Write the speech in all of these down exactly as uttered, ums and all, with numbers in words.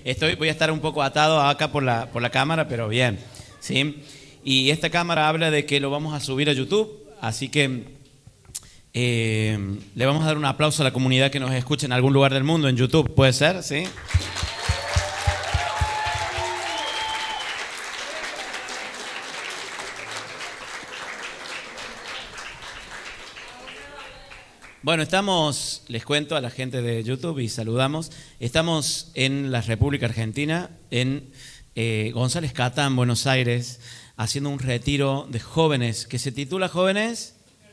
Estoy, voy a estar un poco atado acá por la, por la cámara, pero bien, ¿sí? Y esta cámara habla de que lo vamos a subir a YouTube, así que eh, le vamos a dar un aplauso a la comunidad que nos escucha en algún lugar del mundo en YouTube, ¿puede ser? ¿Sí? Bueno, estamos, les cuento a la gente de YouTube y saludamos, estamos en la República Argentina, en eh, González Catán, Buenos Aires, haciendo un retiro de jóvenes, que se titula, jóvenes,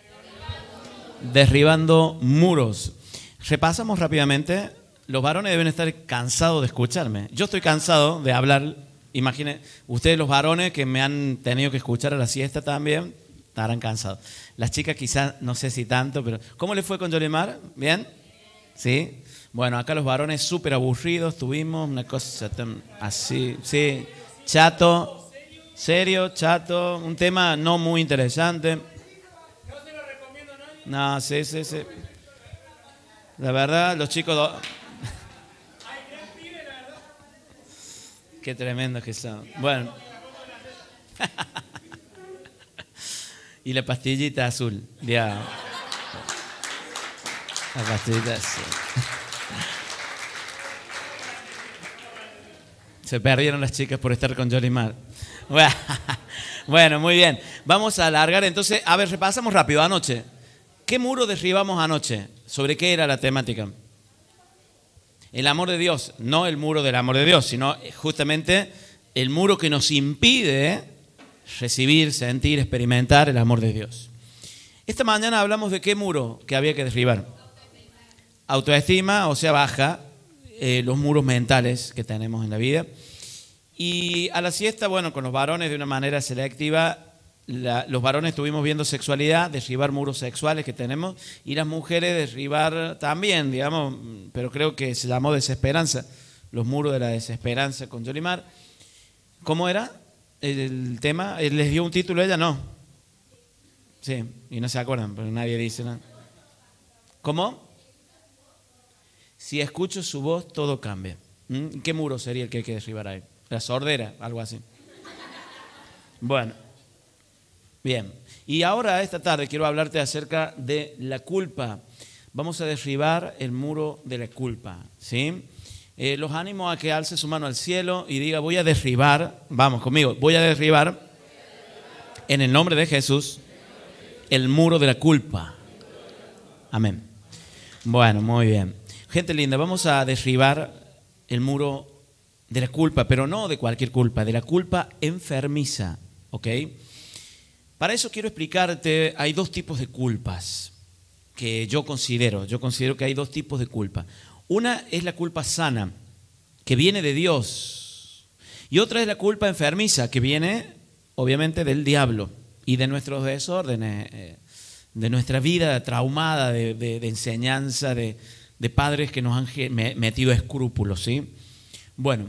Derribando Muros. Repasamos rápidamente, los varones deben estar cansados de escucharme. Yo estoy cansado de hablar, imaginen, ustedes los varones que me han tenido que escuchar a la siesta también, estarán cansados. Las chicas quizás, no sé si tanto, pero ¿cómo le fue con Yolimar? ¿Bien? ¿Sí? Bueno, acá los varones súper aburridos, tuvimos una cosa tan así, sí, chato, serio, chato, un tema no muy interesante. No se lo recomiendo a nadie. No, sí, sí, sí. La verdad, los chicos... Do... Qué tremendos que son. Bueno. Y la pastillita azul. Ya. La pastillita azul. Se perdieron las chicas por estar con Yolimar. Bueno, muy bien. Vamos a alargar entonces. A ver, repasamos rápido. Anoche. ¿Qué muro derribamos anoche? ¿Sobre qué era la temática? El amor de Dios. No el muro del amor de Dios, sino justamente el muro que nos impide recibir, sentir, experimentar el amor de Dios. Esta mañana hablamos de qué muro que había que derribar. Autoestima, o sea, baja, eh, los muros mentales que tenemos en la vida. Y a la siesta, bueno, con los varones de una manera selectiva, la, los varones estuvimos viendo sexualidad, derribar muros sexuales que tenemos, y las mujeres derribar también, digamos, pero creo que se llamó desesperanza, los muros de la desesperanza con Yolimar. ¿Cómo era el tema? ¿Les dio un título a ella? No. Sí, y no se acuerdan, pero nadie dice nada. ¿Cómo? Si escucho su voz, todo cambia. ¿Mm? ¿Qué muro sería el que hay que derribar ahí? La sordera, algo así. Bueno, bien. Y ahora, esta tarde, quiero hablarte acerca de la culpa. Vamos a derribar el muro de la culpa, ¿sí? Eh, los animo a que alce su mano al cielo y diga, voy a derribar, vamos conmigo, voy a derribar en el nombre de Jesús el muro de la culpa. Amén. Bueno, muy bien. Gente linda, vamos a derribar el muro de la culpa, pero no de cualquier culpa, de la culpa enfermiza, ¿ok? Para eso quiero explicarte, hay dos tipos de culpas que yo considero, yo considero que hay dos tipos de culpa. Una es la culpa sana, que viene de Dios, y otra es la culpa enfermiza, que viene obviamente del diablo y de nuestros desórdenes, de nuestra vida traumada, de, de, de enseñanza, de, de padres que nos han metido escrúpulos, ¿sí? Bueno,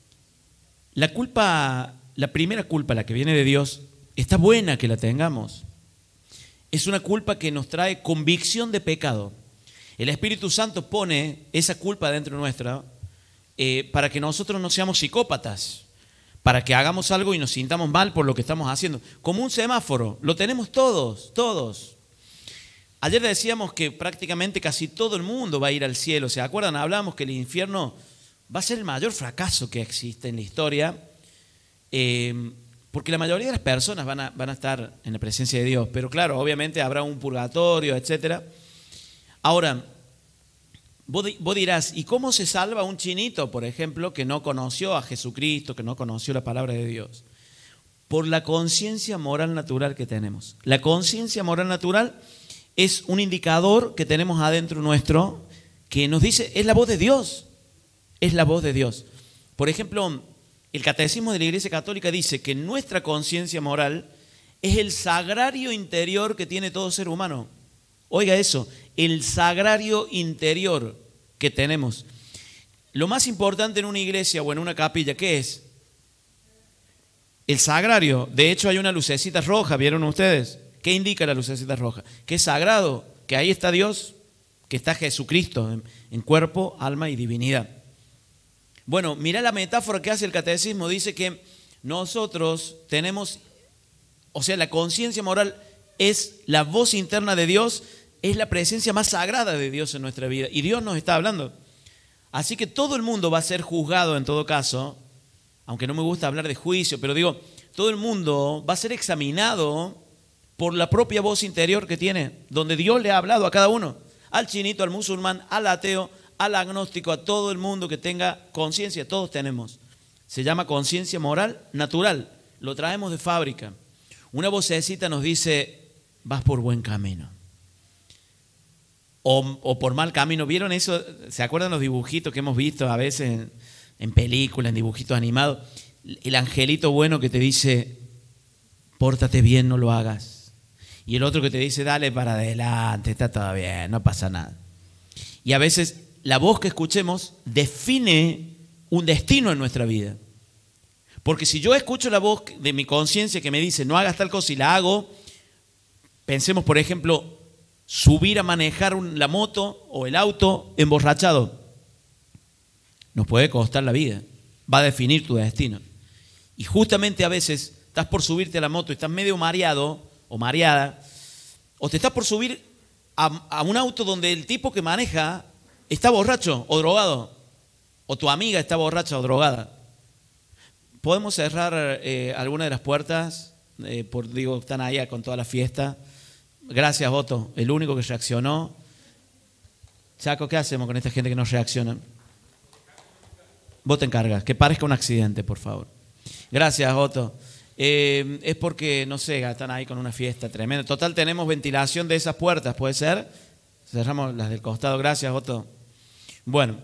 la culpa, la primera culpa, la que viene de Dios, está buena que la tengamos. Es una culpa que nos trae convicción de pecado. El Espíritu Santo pone esa culpa dentro nuestra eh, para que nosotros no seamos psicópatas, para que hagamos algo y nos sintamos mal por lo que estamos haciendo. Como un semáforo, lo tenemos todos, todos. Ayer decíamos que prácticamente casi todo el mundo va a ir al cielo. ¿Se acuerdan? Hablábamos que el infierno va a ser el mayor fracaso que existe en la historia, eh, porque la mayoría de las personas van a, van a estar en la presencia de Dios. Pero claro, obviamente habrá un purgatorio, etcétera. Ahora, vos, vos dirás, ¿y cómo se salva un chinito, por ejemplo, que no conoció a Jesucristo, que no conoció la palabra de Dios? Por la conciencia moral natural que tenemos. La conciencia moral natural es un indicador que tenemos adentro nuestro que nos dice, es la voz de Dios, es la voz de Dios. Por ejemplo, el Catecismo de la Iglesia Católica dice que nuestra conciencia moral es el sagrario interior que tiene todo ser humano. Oiga eso, el sagrario interior que tenemos. Lo más importante en una iglesia o en una capilla, ¿qué es? El sagrario. De hecho, hay una lucecita roja, ¿vieron ustedes? ¿Qué indica la lucecita roja? Que es sagrado, que ahí está Dios, que está Jesucristo en, en cuerpo, alma y divinidad. Bueno, mira la metáfora que hace el catecismo. Dice que nosotros tenemos, o sea, la conciencia moral es la voz interna de Dios, es la presencia más sagrada de Dios en nuestra vida. Y Dios nos está hablando. Así que todo el mundo va a ser juzgado en todo caso, aunque no me gusta hablar de juicio, pero digo, todo el mundo va a ser examinado por la propia voz interior que tiene, donde Dios le ha hablado a cada uno, al chinito, al musulmán, al ateo, al agnóstico, a todo el mundo que tenga conciencia, todos tenemos. Se llama conciencia moral natural, lo traemos de fábrica. Una vocecita nos dice, vas por buen camino. O, o por mal camino. ¿Vieron eso? ¿Se acuerdan los dibujitos que hemos visto a veces en, en películas, en dibujitos animados? El angelito bueno que te dice, pórtate bien, no lo hagas. Y el otro que te dice, dale para adelante, está todo bien, no pasa nada. Y a veces la voz que escuchemos define un destino en nuestra vida. Porque si yo escucho la voz de mi conciencia que me dice, no hagas tal cosa y la hago, pensemos, por ejemplo, subir a manejar un, la moto o el auto emborrachado. Nos puede costar la vida, va a definir tu destino. Y justamente a veces estás por subirte a la moto y estás medio mareado o mareada, o te estás por subir a, a un auto donde el tipo que maneja está borracho o drogado, o tu amiga está borracha o drogada. ¿Podemos cerrar eh, alguna de las puertas? Eh, por, digo, están allá con toda la fiesta. Gracias, Otto, el único que reaccionó. Chaco, ¿qué hacemos con esta gente que no reacciona? Vos te encargas, que parezca un accidente, por favor. Gracias, Otto. Eh, es porque, no sé, están ahí con una fiesta tremenda. Total, tenemos ventilación de esas puertas, ¿puede ser? Cerramos las del costado. Gracias, Otto. Bueno,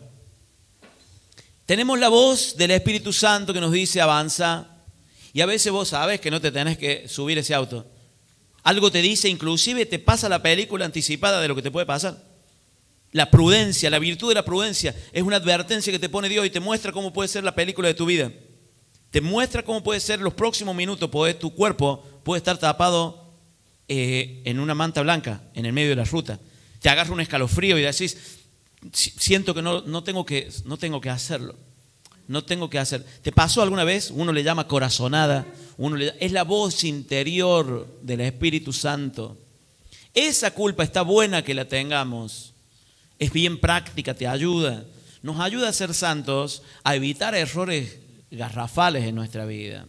tenemos la voz del Espíritu Santo que nos dice avanza. Y a veces vos sabés que no te tenés que subir ese auto. Algo te dice, inclusive te pasa la película anticipada de lo que te puede pasar. La prudencia, la virtud de la prudencia es una advertencia que te pone Dios y te muestra cómo puede ser la película de tu vida. Te muestra cómo puede ser los próximos minutos. Puede, tu cuerpo puede estar tapado eh, en una manta blanca en el medio de la ruta. Te agarra un escalofrío y decís, siento que no, no, tengo que no tengo que hacerlo. No tengo que hacer. ¿Te pasó alguna vez? Uno le llama corazonada. Uno le, es la voz interior del Espíritu Santo. Esa culpa está buena que la tengamos. Es bien práctica, te ayuda. Nos ayuda a ser santos, a evitar errores garrafales en nuestra vida.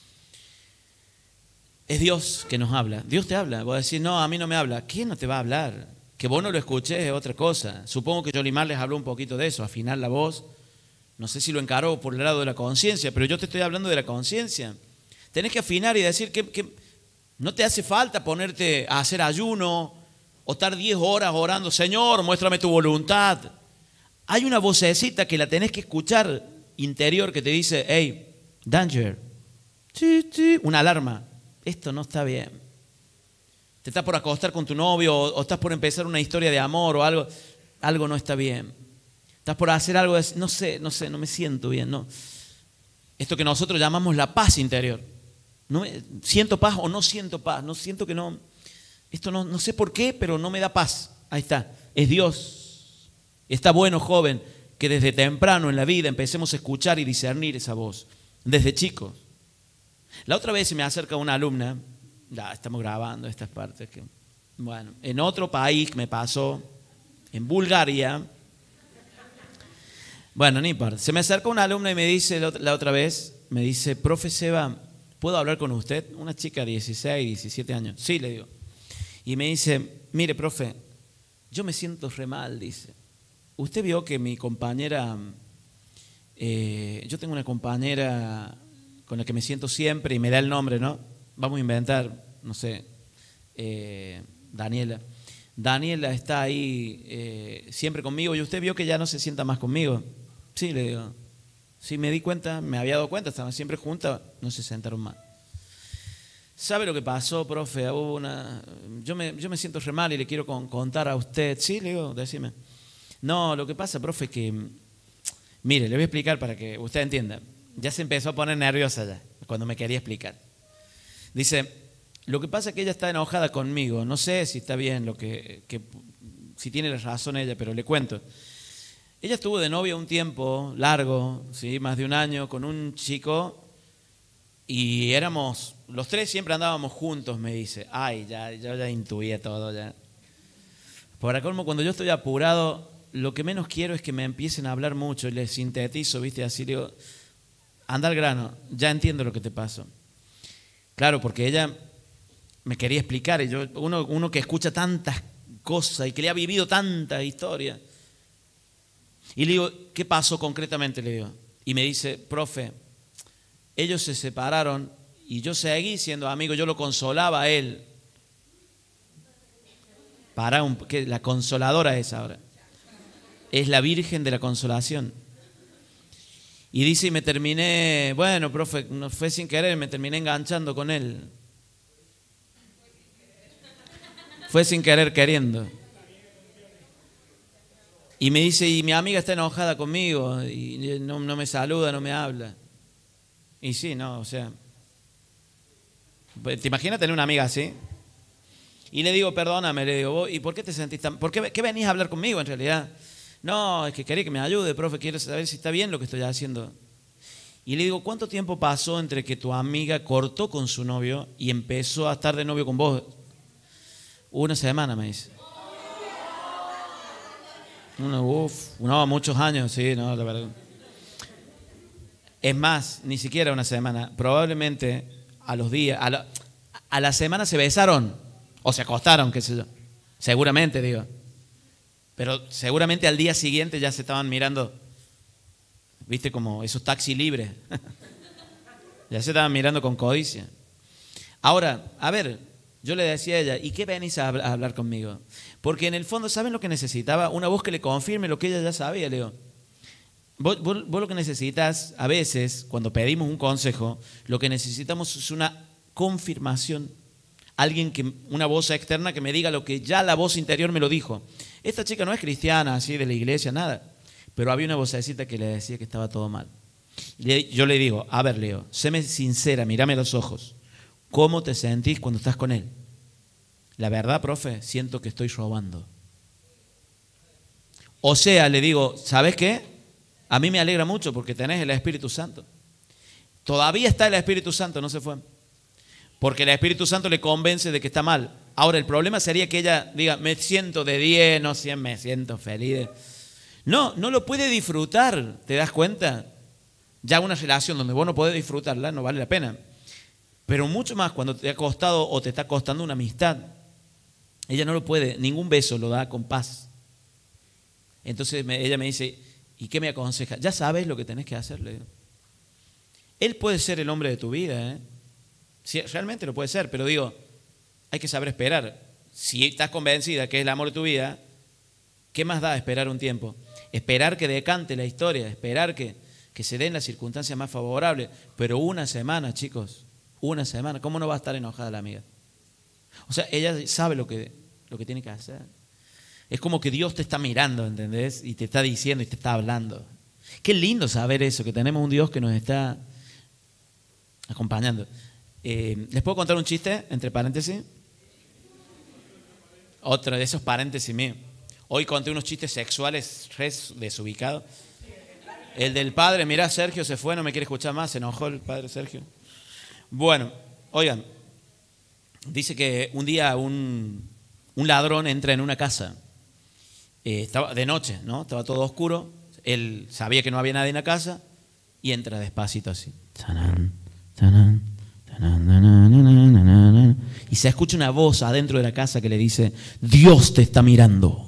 Es Dios que nos habla. Dios te habla. Vos decís, no, a mí no me habla. ¿Quién no te va a hablar? Que vos no lo escuches es otra cosa. Supongo que Yolimar les habló un poquito de eso, afinar la voz. No sé si lo encaró por el lado de la conciencia, pero yo te estoy hablando de la conciencia. Tenés que afinar y decir que, que no te hace falta ponerte a hacer ayuno o estar diez horas orando, Señor, muéstrame tu voluntad. Hay una vocecita que la tenés que escuchar interior que te dice, hey, danger, sí, sí, una alarma, esto no está bien. Te estás por acostar con tu novio o, o estás por empezar una historia de amor o algo, algo no está bien. Estás por hacer algo, de, no sé, no sé, no me siento bien, no. Esto que nosotros llamamos la paz interior. No me, siento paz o no siento paz, no siento que no, esto no, no sé por qué, pero no me da paz. Ahí está, es Dios. Está bueno, joven, que desde temprano en la vida empecemos a escuchar y discernir esa voz, desde chicos. La otra vez se me acerca una alumna, ya estamos grabando estas partes, que, bueno, en otro país me pasó, en Bulgaria. Bueno, no importa. Se me acerca una alumna y me dice la otra vez, me dice, profe Seba, ¿puedo hablar con usted? Una chica de dieciséis, diecisiete años. Sí, le digo. Y me dice, mire, profe, yo me siento re mal, dice. Usted vio que mi compañera, eh, yo tengo una compañera con la que me siento siempre y me da el nombre, ¿no? Vamos a inventar, no sé, eh, Daniela. Daniela está ahí eh, siempre conmigo y usted vio que ya no se sienta más conmigo. Sí, le digo. Sí, me di cuenta, me había dado cuenta, estaban siempre juntas, no se sentaron más. ¿Sabe lo que pasó, profe? Hubo una, yo, me, yo me siento re mal y le quiero con, contar a usted. Sí, le digo, decime. No, lo que pasa, profe, es que, mire, le voy a explicar para que usted entienda. Ya se empezó a poner nerviosa ya, cuando me quería explicar. Dice, lo que pasa es que ella está enojada conmigo. No sé si está bien, lo que, que si tiene la razón ella, pero le cuento. Ella estuvo de novia un tiempo largo, ¿sí? Más de un año, con un chico y éramos, los tres siempre andábamos juntos, me dice. Ay, ya, yo ya intuía todo ya. Por colmo, cuando yo estoy apurado, lo que menos quiero es que me empiecen a hablar mucho y les sintetizo, ¿viste? Así digo, anda al grano, ya entiendo lo que te pasó. Claro, porque ella me quería explicar, y yo, uno, uno que escucha tantas cosas y que le ha vivido tanta historia. Y le digo, ¿qué pasó concretamente? Le digo. Y me dice, profe, ellos se separaron y yo seguí siendo amigo, yo lo consolaba a él. Para un, que la consoladora es ahora. Es la Virgen de la Consolación. Y dice, y me terminé, bueno, profe, no fue sin querer, me terminé enganchando con él. Fue sin querer queriendo. Y me dice, y mi amiga está enojada conmigo, y no, no me saluda, no me habla. Y sí, no, o sea, ¿te imaginas tener una amiga así? Y le digo, perdóname, le digo, ¿y por qué te sentís tan, por qué, qué venís a hablar conmigo en realidad? No, es que quería que me ayude, profe, quiero saber si está bien lo que estoy haciendo. Y le digo, ¿cuánto tiempo pasó entre que tu amiga cortó con su novio y empezó a estar de novio con vos? Una semana, me dice. Uno, uf, no, muchos años, sí, no, la verdad. Es más, ni siquiera una semana. Probablemente a los días, a la, a la semana se besaron o se acostaron, qué sé yo. Seguramente, digo. Pero seguramente al día siguiente ya se estaban mirando, viste, como esos taxis libres. Ya se estaban mirando con codicia. Ahora, a ver, yo le decía a ella, ¿y qué venís a hablar conmigo? Porque en el fondo, ¿saben lo que necesitaba? Una voz que le confirme lo que ella ya sabía, le digo. Vos, vos, vos lo que necesitas, a veces, cuando pedimos un consejo, lo que necesitamos es una confirmación. Alguien que, una voz externa que me diga lo que ya la voz interior me lo dijo. Esta chica no es cristiana, así de la iglesia, nada. Pero había una vocecita que le decía que estaba todo mal. Y yo le digo, a ver, Leo, séme sincera, mírame a los ojos. ¿Cómo te sentís cuando estás con él? La verdad, profe, siento que estoy robando. O sea, le digo, ¿sabes qué? A mí me alegra mucho porque tenés el Espíritu Santo. Todavía está el Espíritu Santo, no se fue. Porque el Espíritu Santo le convence de que está mal. Ahora, el problema sería que ella diga, me siento de diez, no cien, me siento feliz. No, no lo puede disfrutar, ¿te das cuenta? Ya una relación donde vos no podés disfrutarla no vale la pena. Pero mucho más cuando te ha costado o te está costando una amistad. Ella no lo puede, ningún beso lo da con paz. Entonces me, ella me dice, ¿y qué me aconseja? Ya sabes lo que tenés que hacerle. Él puede ser el hombre de tu vida, ¿eh? Sí, realmente lo puede ser, pero digo, hay que saber esperar. Si estás convencida que es el amor de tu vida, ¿qué más da esperar un tiempo? Esperar que decante la historia, esperar que, que se den las circunstancias más favorables. Pero una semana, chicos, una semana, ¿cómo no va a estar enojada la amiga? O sea, ella sabe lo que, lo que tiene que hacer. Es como que Dios te está mirando, ¿entendés? Y te está diciendo y te está hablando. Qué lindo saber eso, que tenemos un Dios que nos está acompañando. Eh, ¿Les puedo contar un chiste, entre paréntesis? Otro de esos paréntesis míos. Hoy conté unos chistes sexuales res desubicados. El del padre, mirá, Sergio se fue, no me quiere escuchar más, se enojó el padre Sergio. Bueno, oigan, dice que un día un, un ladrón entra en una casa. Eh, estaba de noche, ¿no? Estaba todo oscuro. Él sabía que no había nadie en la casa y entra despacito así. Tanán, tanán. Y se escucha una voz adentro de la casa que le dice, Dios te está mirando.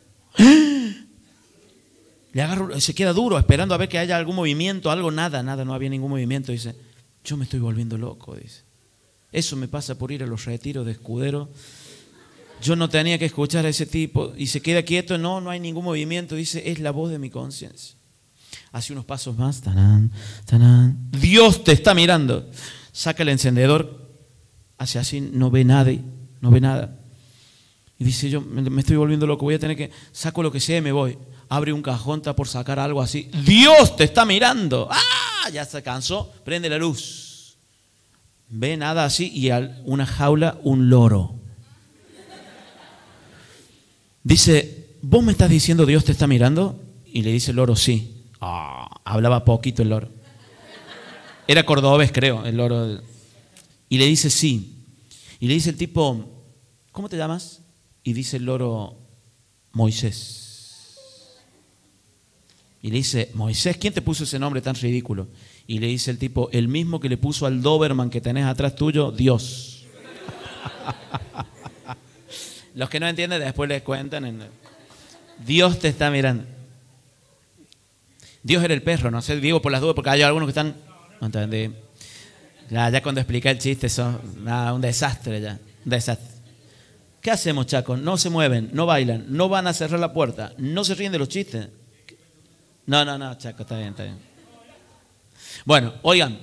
Le agarro, se queda duro esperando a ver que haya algún movimiento, algo, nada, nada, no había ningún movimiento. Dice, yo me estoy volviendo loco, dice. Eso me pasa por ir a los retiros de Escudero. Yo no tenía que escuchar a ese tipo. Y se queda quieto, no, no hay ningún movimiento. Dice, es la voz de mi conciencia. Hace unos pasos más, tanán, tanán. Dios te está mirando. Saca el encendedor, hace así, no ve nada, no ve nada. Y dice, yo me estoy volviendo loco, voy a tener que, saco lo que sea y me voy. Abre un cajón, está por sacar algo así. Dios te está mirando. ¡Ah! Ya se cansó, prende la luz. Ve nada así y a una jaula un loro. Dice, ¿vos me estás diciendo Dios te está mirando? Y le dice el loro, sí. Oh, hablaba poquito el loro. Era cordobés, creo, el loro. Y le dice, sí. Y le dice el tipo, ¿cómo te llamas? Y dice el loro, Moisés. Y le dice, Moisés, ¿quién te puso ese nombre tan ridículo? Y le dice el tipo, el mismo que le puso al Doberman que tenés atrás tuyo, Dios. Los que no entienden después les cuentan. En... Dios te está mirando. Dios era el perro, no sé, digo por las dudas, porque hay algunos que están... No entendí. Ya, ya cuando expliqué el chiste, son nada, un desastre ya. Un desastre. ¿Qué hacemos, chacos? No se mueven, no bailan, no van a cerrar la puerta, no se ríen de los chistes. No, no, no, chaco, está bien, está bien. Bueno, oigan.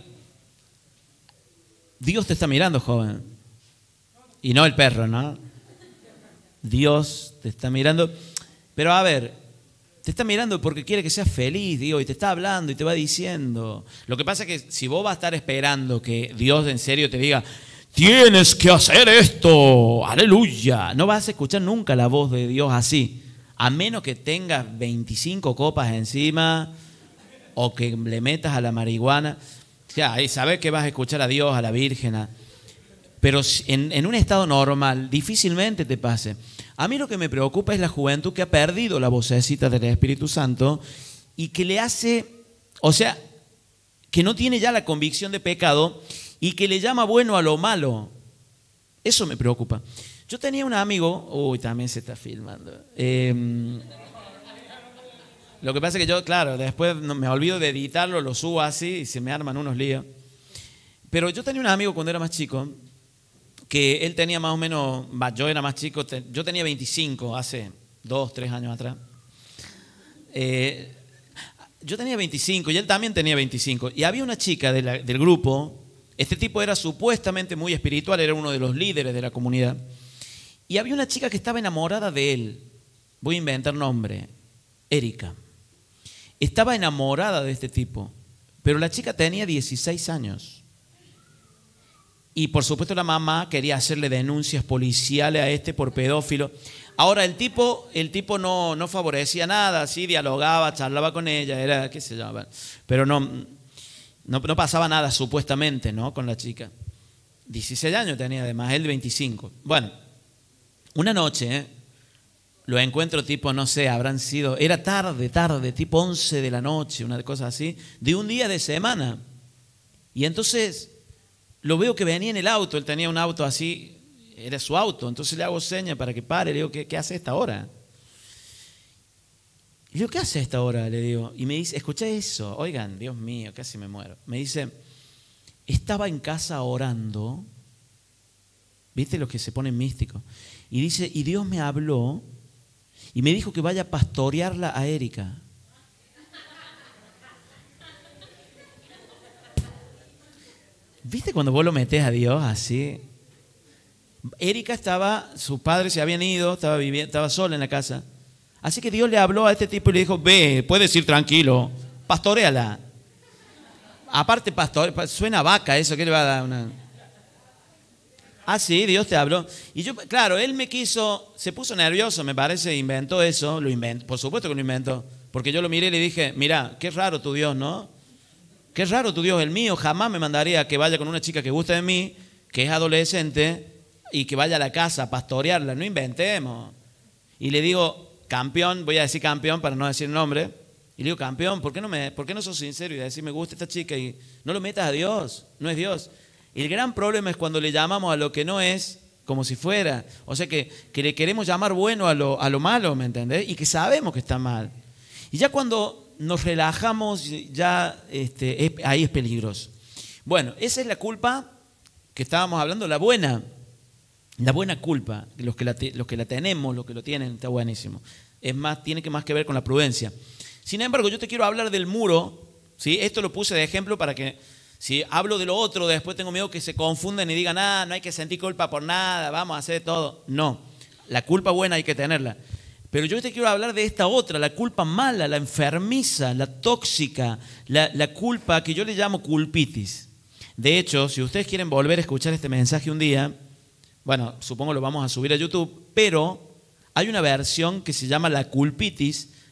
Dios te está mirando, joven. Y no el perro, ¿no? Dios te está mirando. Pero a ver, te está mirando porque quiere que seas feliz, digo, y te está hablando y te va diciendo. Lo que pasa es que si vos vas a estar esperando que Dios en serio te diga, tienes que hacer esto, aleluya, no vas a escuchar nunca la voz de Dios así, a menos que tengas veinticinco copas encima o que le metas a la marihuana. Ya, ahí sabes que vas a escuchar a Dios, a la Virgen, a... pero en, en un estado normal difícilmente te pase. A mí lo que me preocupa es la juventud que ha perdido la vocecita del Espíritu Santo y que le hace, o sea, que no tiene ya la convicción de pecado y que le llama bueno a lo malo. Eso me preocupa. Yo tenía un amigo, uy, también se está filmando. Eh, lo que pasa es que yo, claro, después me olvido de editarlo, lo subo así y se me arman unos líos. Pero yo tenía un amigo cuando era más chico, que él tenía más o menos, yo era más chico, yo tenía veinticinco, hace dos, tres años atrás. Eh, yo tenía veinticinco y él también tenía veinticinco. Y había una chica de la, del grupo, este tipo era supuestamente muy espiritual, era uno de los líderes de la comunidad. Y había una chica que estaba enamorada de él, voy a inventar nombre, Erika. Estaba enamorada de este tipo, pero la chica tenía dieciséis años. Y por supuesto la mamá quería hacerle denuncias policiales a este por pedófilo. Ahora el tipo, el tipo no, no favorecía nada, así dialogaba, charlaba con ella, era, qué sé yo, pero no, no, no pasaba nada supuestamente, ¿no? Con la chica. dieciséis años tenía además, él veinticinco. Bueno, una noche, ¿eh? Lo encuentro tipo, no sé, habrán sido, era tarde, tarde, tipo once de la noche, una cosa así, de un día de semana. Y entonces lo veo que venía en el auto, él tenía un auto así, era su auto, entonces le hago señas para que pare, le digo, ¿qué, qué hace a esta hora? Y le digo, ¿qué hace a esta hora? Le digo, y me dice, escuché eso, oigan, Dios mío, casi me muero. Me dice, estaba en casa orando, ¿viste los que se ponen místicos? Y dice, y Dios me habló y me dijo que vaya a pastorearla a Erika. ¿Viste cuando vos lo metés a Dios así? Erika estaba, sus padres se habían ido, estaba, viviendo, estaba sola en la casa. Así que Dios le habló a este tipo y le dijo, ve, puedes ir tranquilo, pastoreala. Aparte, pastor, suena a vaca eso, ¿qué le va a dar una...? Ah, sí, Dios te habló. Y yo, claro, él me quiso, se puso nervioso, me parece, inventó eso, lo inventó, por supuesto que lo inventó. Porque yo lo miré y le dije, mira, qué raro tu Dios, ¿no? Qué raro tu Dios, el mío jamás me mandaría que vaya con una chica que gusta de mí, que es adolescente, y que vaya a la casa a pastorearla, no inventemos. Y le digo, campeón, voy a decir campeón para no decir nombre, y le digo, campeón, ¿por qué no, me, ¿por qué no sos sincero y decir me gusta esta chica y no lo metas a Dios? No es Dios. Y el gran problema es cuando le llamamos a lo que no es como si fuera. O sea que, que le queremos llamar bueno a lo, a lo malo, ¿me entendés? Y que sabemos que está mal. Y ya cuando nos relajamos, ya este, es, ahí es peligroso. Bueno, esa es la culpa que estábamos hablando, la buena. La buena culpa, los que la, los que la tenemos, los que lo tienen, está buenísimo. Es más, tiene que más que ver con la prudencia. Sin embargo, yo te quiero hablar del muro, ¿sí? Esto lo puse de ejemplo para que, si hablo de lo otro, después tengo miedo que se confundan y digan, ah, no hay que sentir culpa por nada, vamos a hacer todo. No, la culpa buena hay que tenerla. Pero yo te quiero hablar de esta otra, la culpa mala, la enfermiza, la tóxica, la, la culpa que yo le llamo culpitis. De hecho, si ustedes quieren volver a escuchar este mensaje un día, bueno, supongo lo vamos a subir a YouTube, pero hay una versión que se llama la culpitis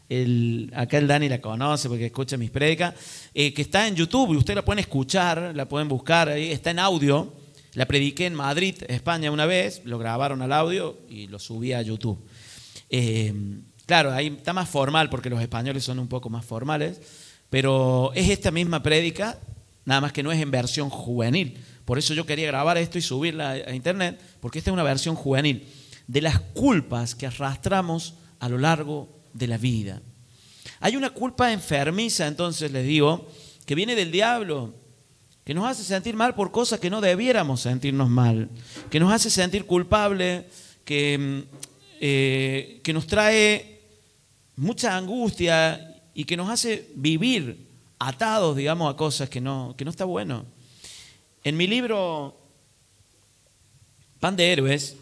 el, acá el Dani la conoce porque escucha mis prédicas, eh, que está en YouTube y ustedes la pueden escuchar, la pueden buscar, ahí está en audio. La prediqué en Madrid, España una vez, lo grabaron al audio y lo subí a YouTube. Eh, claro, ahí está más formal porque los españoles son un poco más formales, pero es esta misma prédica, nada más que no es en versión juvenil. Por eso yo quería grabar esto y subirla a internet, porque esta es una versión juvenil de las culpas que arrastramos a lo largo de la vida. Hay una culpa enfermiza, entonces les digo, que viene del diablo, que nos hace sentir mal por cosas que no debiéramos sentirnos mal, que nos hace sentir culpable, que, eh, que nos trae mucha angustia y que nos hace vivir atados, digamos, a cosas que no, que no está bueno. En mi libro Pan de Héroes,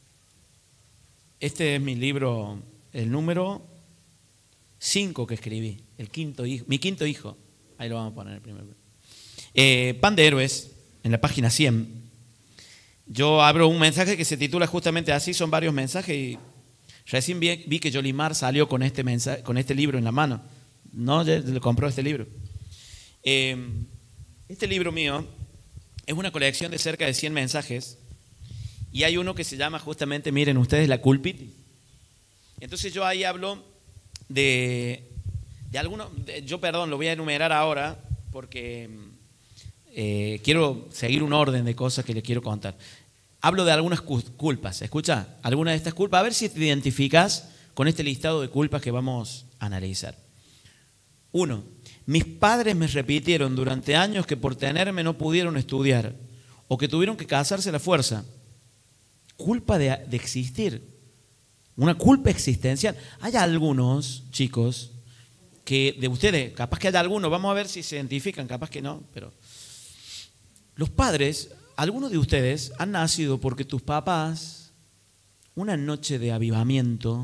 este es mi libro, el número cinco que escribí, el quinto hijo, mi quinto hijo, ahí lo vamos a poner el primero. Eh, Pan de Héroes, en la página cien, yo abro un mensaje que se titula justamente así, son varios mensajes y recién vi, vi que Yolimar salió con este, mensaje, con este libro en la mano, no, ya le compró este libro. Eh, este libro mío es una colección de cerca de cien mensajes y hay uno que se llama justamente, miren ustedes, la culpitis. Entonces yo ahí hablo de, de algunos, de, yo perdón, lo voy a enumerar ahora porque eh, quiero seguir un orden de cosas que les quiero contar. Hablo de algunas culpas, escucha, algunas de estas culpas, a ver si te identificas con este listado de culpas que vamos a analizar. Uno, mis padres me repitieron durante años que por tenerme no pudieron estudiar o que tuvieron que casarse a la fuerza. Culpa de, de existir, una culpa existencial. Hay algunos chicos que de ustedes, capaz que haya algunos, vamos a ver si se identifican, capaz que no, pero los padres, algunos de ustedes han nacido porque tus papás, una noche de avivamiento,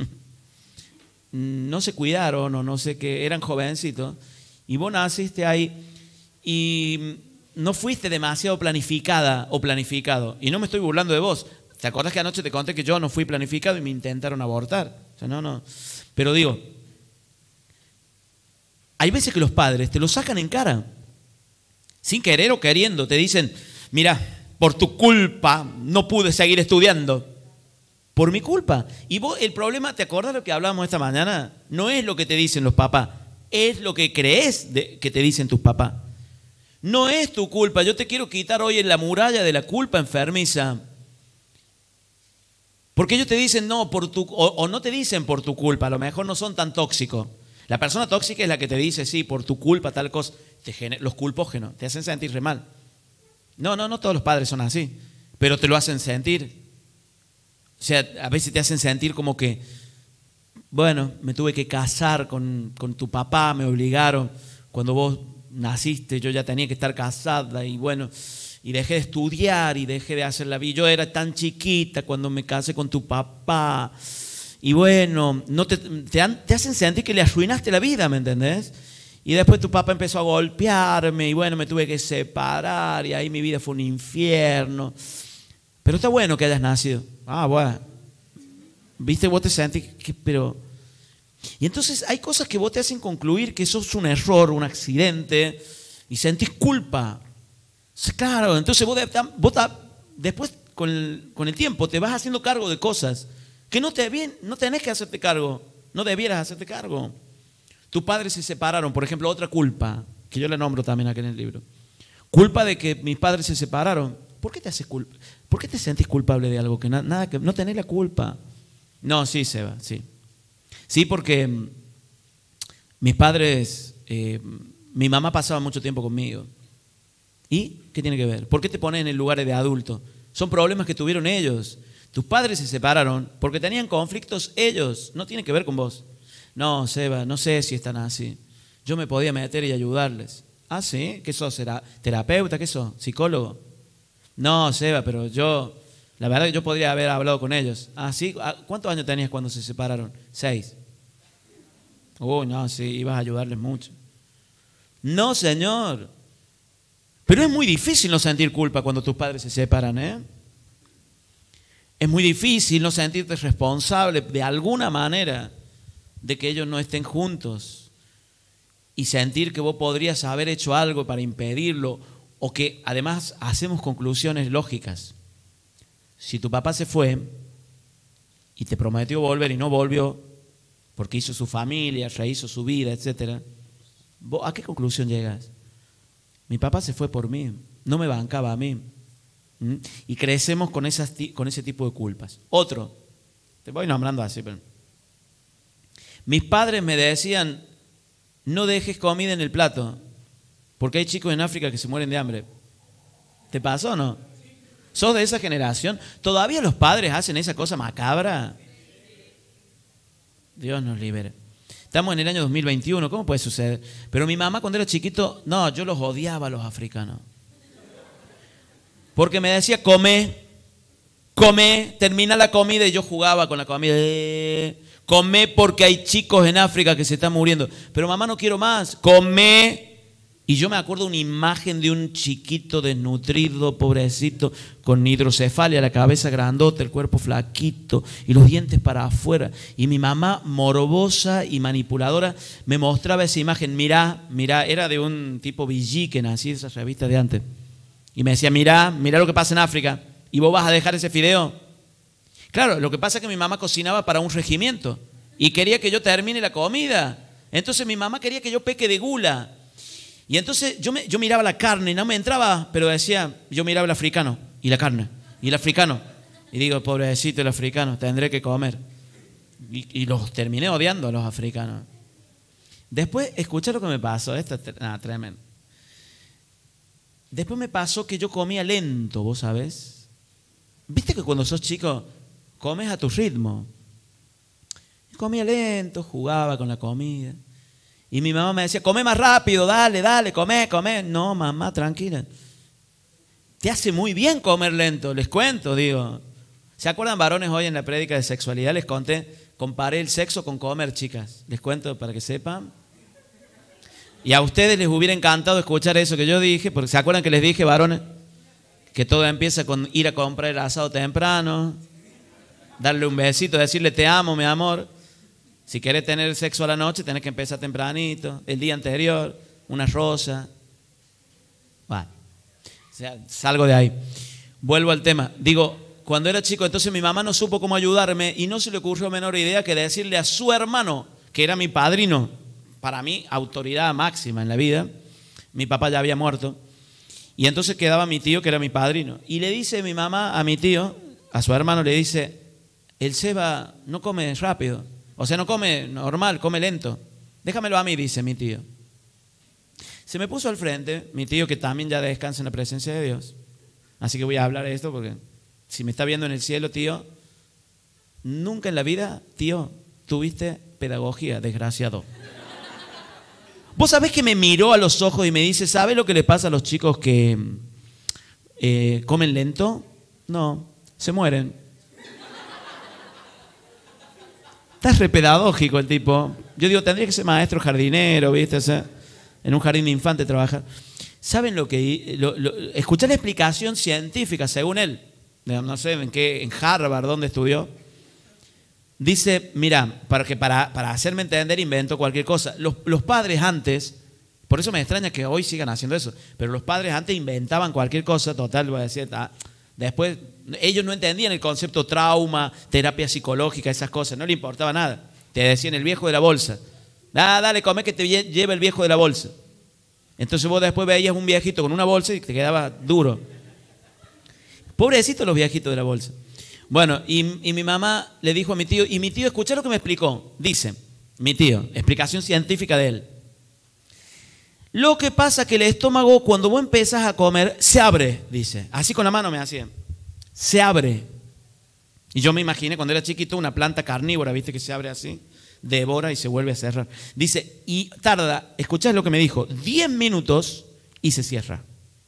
no se cuidaron o no sé qué, eran jovencitos, y vos naciste ahí y no fuiste demasiado planificada o planificado. Y no me estoy burlando de vos. ¿Te acordás que anoche te conté que yo no fui planificado y me intentaron abortar? O sea, no, no. Pero digo, hay veces que los padres te lo sacan en cara, sin querer o queriendo. Te dicen, mira, por tu culpa no pude seguir estudiando. Por mi culpa. Y vos, el problema, ¿te acordás lo que hablábamos esta mañana? No es lo que te dicen los papás, es lo que crees de, que te dicen tus papás. No es tu culpa. Yo te quiero quitar hoy en la muralla de la culpa enfermiza. Porque ellos te dicen no, por tu, o, o no te dicen por tu culpa, a lo mejor no son tan tóxicos. La persona tóxica es la que te dice, sí, por tu culpa, tal cosa. Te genera, los culpógenos, te hacen sentir re mal. No, no, no todos los padres son así, pero te lo hacen sentir. O sea, a veces te hacen sentir como que, bueno, me tuve que casar con, con tu papá, me obligaron. Cuando vos naciste yo ya tenía que estar casada y bueno, y dejé de estudiar y dejé de hacer la vida. Yo era tan chiquita cuando me casé con tu papá. Y bueno, no te, te, han, te hacen sentir que le arruinaste la vida, ¿me entendés? Y después tu papá empezó a golpearme y bueno, me tuve que separar y ahí mi vida fue un infierno. Pero está bueno que hayas nacido. Ah, bueno. ¿Viste? Vos te sentís que, pero... Y entonces hay cosas que vos te hacen concluir que sos un error, un accidente y sentís culpa. Claro, entonces vos, vos después con el, con el tiempo te vas haciendo cargo de cosas que no, te, bien, no tenés que hacerte cargo, no debieras hacerte cargo. Tus padres se separaron, por ejemplo, otra culpa, que yo le nombro también aquí en el libro. Culpa de que mis padres se separaron. ¿Por qué te haces culpa? ¿Por qué te sentís culpable de algo que na, nada que no tenés la culpa? No, sí, Seba, sí. Sí, porque mm, mis padres, eh, mi mamá pasaba mucho tiempo conmigo. ¿Y qué tiene que ver? ¿Por qué te pones en el lugar de adulto? Son problemas que tuvieron ellos. Tus padres se separaron porque tenían conflictos ellos. No tiene que ver con vos. No, Seba, no sé si están así. Yo me podía meter y ayudarles. Ah, ¿sí? ¿Qué sos? ¿Terapeuta? ¿Qué sos? ¿Psicólogo? No, Seba, pero yo, la verdad que yo podría haber hablado con ellos. Ah, ¿sí? ¿Cuántos años tenías cuando se separaron? Seis. Uy, no, sí, ibas a ayudarles mucho. No, señor. Pero es muy difícil no sentir culpa cuando tus padres se separan, ¿eh? Es muy difícil no sentirte responsable de alguna manera de que ellos no estén juntos y sentir que vos podrías haber hecho algo para impedirlo, o que además hacemos conclusiones lógicas. Si tu papá se fue y te prometió volver y no volvió porque hizo su familia, rehizo su vida, etcétera, ¿vos a qué conclusión llegas? Mi papá se fue por mí, no me bancaba a mí. ¿Mm? Y crecemos con, esas, con ese tipo de culpas. Otro, te voy nombrando así, pero mis padres me decían, no dejes comida en el plato, porque hay chicos en África que se mueren de hambre. ¿Te pasó o no? ¿Sos de esa generación? ¿Todavía los padres hacen esa cosa macabra? Dios nos libere. Estamos en el año dos mil veintiuno, ¿cómo puede suceder? Pero mi mamá cuando era chiquito, no, yo los odiaba a los africanos. Porque me decía, come, come, termina la comida, y yo jugaba con la comida. Eh, come porque hay chicos en África que se están muriendo. Pero mamá, no quiero más, come. Y yo me acuerdo una imagen de un chiquito desnutrido, pobrecito, con hidrocefalia, la cabeza grandota, el cuerpo flaquito y los dientes para afuera. Y mi mamá, morbosa y manipuladora, me mostraba esa imagen. Mirá, mirá, era de un tipo Villiquen, así, esas revistas de antes. Y me decía, mirá, mirá lo que pasa en África. ¿Y vos vas a dejar ese fideo? Claro, lo que pasa es que mi mamá cocinaba para un regimiento y quería que yo termine la comida. Entonces mi mamá quería que yo peque de gula. Y entonces yo, me, yo miraba la carne y no me entraba, pero decía, yo miraba el africano y la carne, y el africano. Y digo, pobrecito el africano, tendré que comer. Y, y los terminé odiando a los africanos. Después, escucha lo que me pasó, esto es nada, tremendo. Después me pasó que yo comía lento, ¿vos sabés? ¿Viste que cuando sos chico comes a tu ritmo? Yo comía lento, jugaba con la comida. Y mi mamá me decía, come más rápido, dale, dale, come, come. No, mamá, tranquila. Te hace muy bien comer lento, les cuento, digo. ¿Se acuerdan, varones, hoy en la prédica de sexualidad les conté, comparé el sexo con comer, chicas? Les cuento para que sepan. Y a ustedes les hubiera encantado escuchar eso que yo dije, porque ¿se acuerdan que les dije, varones? Que todo empieza con ir a comprar el asado temprano, darle un besito, decirle te amo, mi amor. Si querés tener sexo a la noche, tenés que empezar tempranito, el día anterior, una rosa. Bueno, o sea, salgo de ahí. Vuelvo al tema. Digo, cuando era chico, entonces mi mamá no supo cómo ayudarme y no se le ocurrió menor idea que decirle a su hermano, que era mi padrino, para mí, autoridad máxima en la vida. Mi papá ya había muerto. Y entonces quedaba mi tío, que era mi padrino. Y le dice mi mamá a mi tío, a su hermano, le dice, el Seba no come rápido. O sea, no come normal, come lento. Déjamelo a mí, dice mi tío. Se me puso al frente, mi tío, que también ya descansa en la presencia de Dios. Así que voy a hablar de esto porque si me está viendo en el cielo, tío, nunca en la vida, tío, tuviste pedagogía, desgraciado. Vos sabés que me miró a los ojos y me dice, ¿sabe lo que le pasa a los chicos que eh, comen lento? No, se mueren. Está re pedagógico el tipo. Yo digo, tendría que ser maestro jardinero, ¿viste? O sea, en un jardín de infantes trabajar. ¿Saben lo que...? Lo, lo, escuché la explicación científica, según él. No sé en qué, en Harvard, ¿dónde estudió? Dice, mira, para, que para, para hacerme entender invento cualquier cosa. Los, los padres antes, por eso me extraña que hoy sigan haciendo eso, pero los padres antes inventaban cualquier cosa, total, voy a decir, ah, después ellos no entendían el concepto trauma, terapia psicológica, esas cosas, no le importaba nada. Te decían el viejo de la bolsa. Ah, dale, come que te lleva el viejo de la bolsa. Entonces vos después veías un viejito con una bolsa y te quedaba duro. Pobrecitos los viejitos de la bolsa. Bueno, y, y mi mamá le dijo a mi tío, y mi tío, escuchá lo que me explicó. Dice, mi tío, explicación científica de él. Lo que pasa es que el estómago, cuando vos empezás a comer, se abre, dice. Así con la mano me hacía. Se abre. Y yo me imaginé cuando era chiquito una planta carnívora, viste que se abre así, devora y se vuelve a cerrar. Dice, y tarda, escuchás lo que me dijo, diez minutos y se cierra.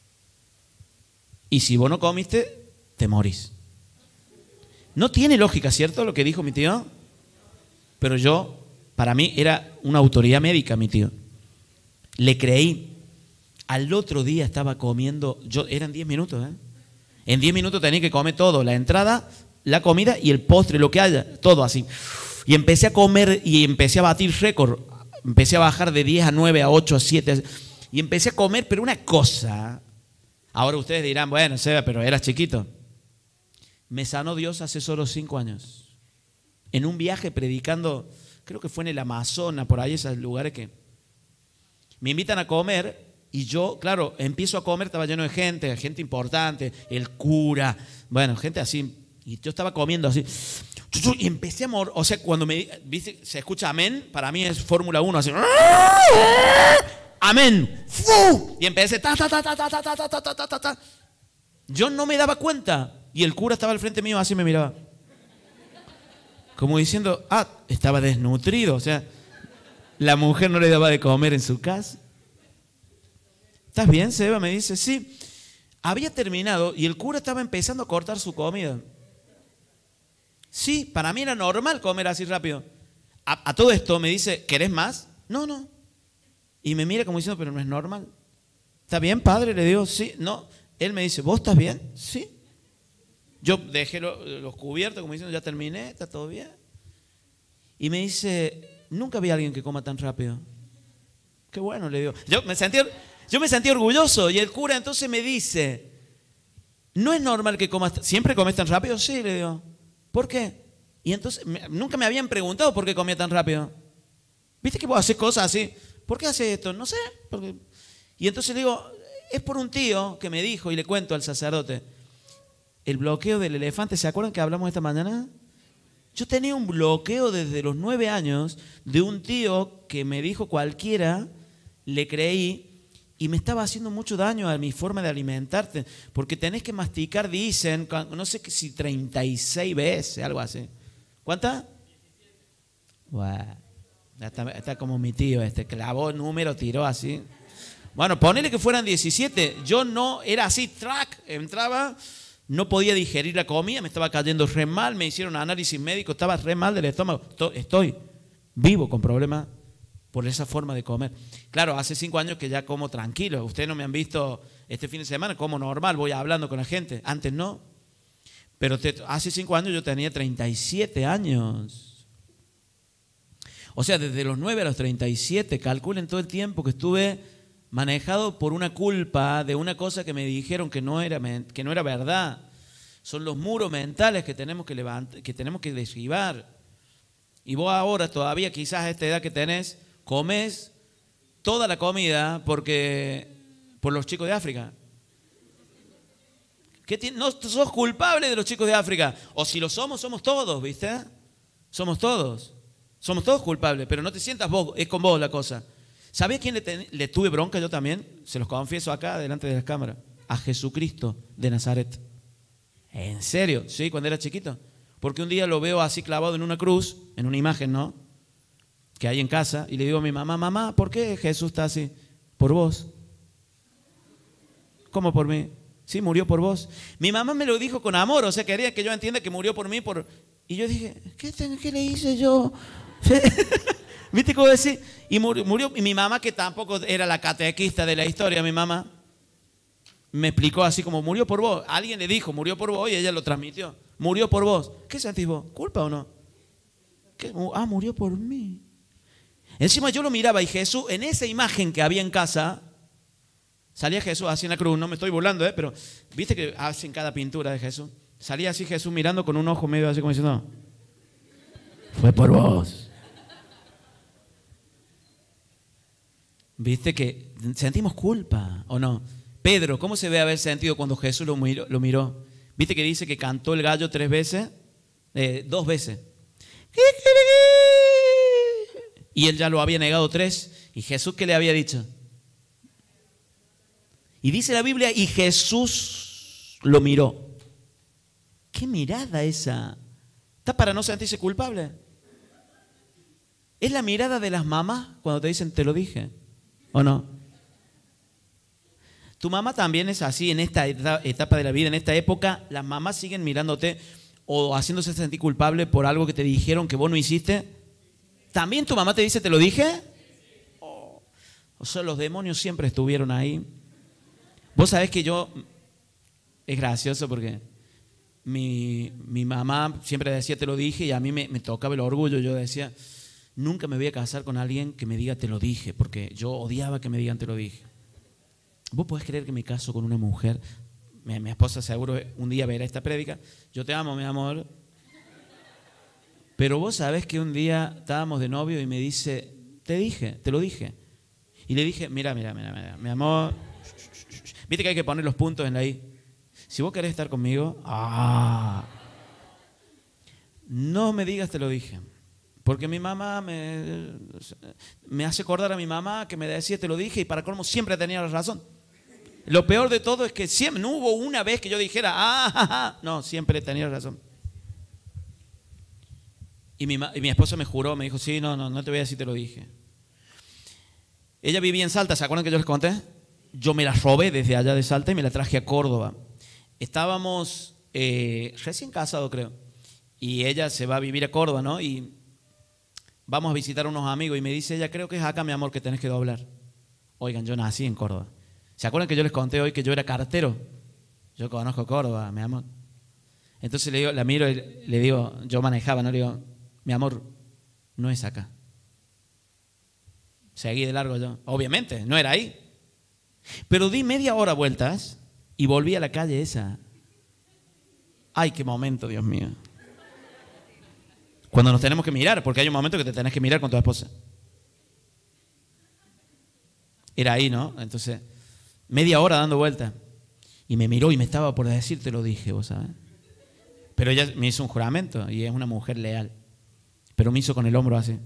Y si vos no comiste, te morís. No tiene lógica, ¿cierto? Lo que dijo mi tío. Pero yo, para mí, era una autoridad médica, mi tío. Le creí. Al otro día estaba comiendo, yo, eran diez minutos, ¿eh? En diez minutos tenía que comer todo, la entrada, la comida y el postre, lo que haya, todo así. Y empecé a comer y empecé a batir récord. Empecé a bajar de diez a nueve, a ocho, a siete. Y empecé a comer, pero una cosa. Ahora ustedes dirán, bueno, Seba, pero eras chiquito. Me sanó Dios hace solo cinco años. En un viaje predicando, creo que fue en el Amazonas, por ahí esos lugares que me invitan a comer. Y yo, claro, empiezo a comer, estaba lleno de gente, gente importante, el cura, bueno, gente así. Y yo estaba comiendo así. Y empecé a morir. O sea, cuando me viste, se escucha amén, para mí es Fórmula uno, así. Amén. Y empecé. Ta, ta, ta, ta, ta, ta, ta, ta, ta, ta, ta. Yo no me daba cuenta. Y el cura estaba al frente mío, así me miraba. Como diciendo, ah, estaba desnutrido. O sea, la mujer no le daba de comer en su casa. ¿Estás bien, Seba? Me dice, sí. Había terminado y el cura estaba empezando a cortar su comida. Sí, para mí era normal comer así rápido. A, a todo esto me dice, ¿querés más? No, no. Y me mira como diciendo, pero no es normal. ¿Está bien, padre? Le digo, sí. No. Él me dice, ¿vos estás bien? Sí. Yo dejé lo, los cubiertos como diciendo, ya terminé, está todo bien. Y me dice, nunca vi a alguien que coma tan rápido. Qué bueno, le digo. Yo me sentí, yo me sentí orgulloso. Y el cura entonces me dice, ¿no es normal que comas, siempre comes tan rápido? Sí, le digo. ¿Por qué? Y entonces, me, nunca me habían preguntado por qué comía tan rápido. ¿Viste que vos haces cosas así? ¿Por qué haces esto? No sé. Porque... Y entonces le digo, es por un tío que me dijo, y le cuento al sacerdote, el bloqueo del elefante, ¿se acuerdan que hablamos esta mañana? Yo tenía un bloqueo desde los nueve años de un tío que me dijo cualquiera, le creí, y me estaba haciendo mucho daño a mi forma de alimentarte, porque tenés que masticar, dicen, no sé si treinta y seis veces, algo así. ¿Cuántas? Wow. Está, está como mi tío, este clavó el número, tiró así. Bueno, ponele que fueran diecisiete. Yo no, era así, track, entraba, no podía digerir la comida, me estaba cayendo re mal, me hicieron análisis médico, estaba re mal del estómago. Estoy vivo con problemas por esa forma de comer. Claro, hace cinco años que ya como tranquilo. Ustedes no me han visto este fin de semana, como normal, voy hablando con la gente. Antes no. Pero te, hace cinco años yo tenía treinta y siete años. O sea, desde los nueve a los treinta y siete, calculen todo el tiempo que estuve manejado por una culpa de una cosa que me dijeron que no era, que no era verdad. Son los muros mentales que tenemos que levantar, que tenemos que derribar. Y vos ahora todavía, quizás a esta edad que tenés, comes toda la comida porque por los chicos de África. ¿Qué no sos culpable de los chicos de África? O si lo somos, somos todos, ¿viste? Somos todos. Somos todos culpables, pero no te sientas vos, es con vos la cosa. ¿Sabés quién le, ten, le tuve bronca yo también? Se los confieso acá, delante de las cámaras. A Jesucristo de Nazaret. ¿En serio? Sí, cuando era chiquito. Porque un día lo veo así clavado en una cruz, en una imagen, ¿no? Que hay en casa, y le digo a mi mamá, mamá, ¿por qué Jesús está así? Por vos. ¿Cómo por mí? Sí, murió por vos. Mi mamá me lo dijo con amor, o sea, quería que yo entienda que murió por mí. Por... Y yo dije, ¿qué, qué le hice yo? ¿Viste cómo decir? Y murió, murió, y mi mamá, que tampoco era la catequista de la historia, mi mamá, me explicó así como, murió por vos. Alguien le dijo, murió por vos, y ella lo transmitió. Murió por vos. ¿Qué sentís vos? ¿Culpa o no? ¿Qué? Ah, murió por mí. Encima yo lo miraba y Jesús, en esa imagen que había en casa, salía Jesús así en la cruz. No me estoy burlando, ¿eh? Pero ¿viste que hacen cada pintura de Jesús? Salía así Jesús mirando con un ojo medio así como diciendo, fue por vos. ¿Viste que sentimos culpa o no? Pedro, ¿cómo se ve haber sentido cuando Jesús lo miró? Lo miró? ¿Viste que dice que cantó el gallo tres veces? Eh, dos veces. Y él ya lo había negado tres. ¿Y Jesús qué le había dicho? Y dice la Biblia, y Jesús lo miró. ¿Qué mirada esa? ¿Está para no sentirse culpable? Es la mirada de las mamás cuando te dicen, te lo dije. ¿O no? Tu mamá también es así en esta etapa de la vida, en esta época. Las mamás siguen mirándote o haciéndose sentir culpable por algo que te dijeron que vos no hiciste. ¿También tu mamá te dice, te lo dije? Oh. O sea, los demonios siempre estuvieron ahí. Vos sabés que yo, es gracioso porque mi, mi mamá siempre decía te lo dije y a mí me, me tocaba el orgullo. Yo decía, nunca me voy a casar con alguien que me diga te lo dije, porque yo odiaba que me digan te lo dije. ¿Vos podés creer que me caso con una mujer? Mi, mi esposa seguro un día verá esta prédica. Yo te amo, mi amor. Pero vos sabés que un día estábamos de novio y me dice, te dije, te lo dije. Y le dije, mira, mira, mira, mira, mi amor, viste que hay que poner los puntos en la I. Si vos querés estar conmigo, ah, no me digas te lo dije. Porque mi mamá me, me hace acordar a mi mamá que me decía te lo dije y para colmo siempre tenía la razón. Lo peor de todo es que siempre, no hubo una vez que yo dijera, ah, ja, ja. No, siempre tenía razón. Y mi, y mi esposa me juró, me dijo, sí, no, no, no te voy a decir te lo dije. Ella vivía en Salta, ¿se acuerdan que yo les conté? Yo me la robé desde allá de Salta y me la traje a Córdoba. Estábamos eh, recién casados, creo. Y ella se va a vivir a Córdoba, ¿no? Y vamos a visitar a unos amigos y me dice ella, creo que es acá, mi amor, que tenés que doblar. Oigan, yo nací en Córdoba. ¿Se acuerdan que yo les conté hoy que yo era cartero? Yo conozco Córdoba, mi amor. Entonces le digo, la miro y le digo, yo manejaba, ¿no? Le digo, mi amor, no es acá. Seguí de largo yo. Obviamente, no era ahí. Pero di media hora vueltas y volví a la calle esa. Ay, qué momento, Dios mío. Cuando nos tenemos que mirar, porque hay un momento que te tenés que mirar con tu esposa. Era ahí, ¿no? Entonces, media hora dando vueltas. Y me miró y me estaba por decir, te lo dije, vos sabés. Pero ella me hizo un juramento y es una mujer leal. Pero me hizo con el hombro así.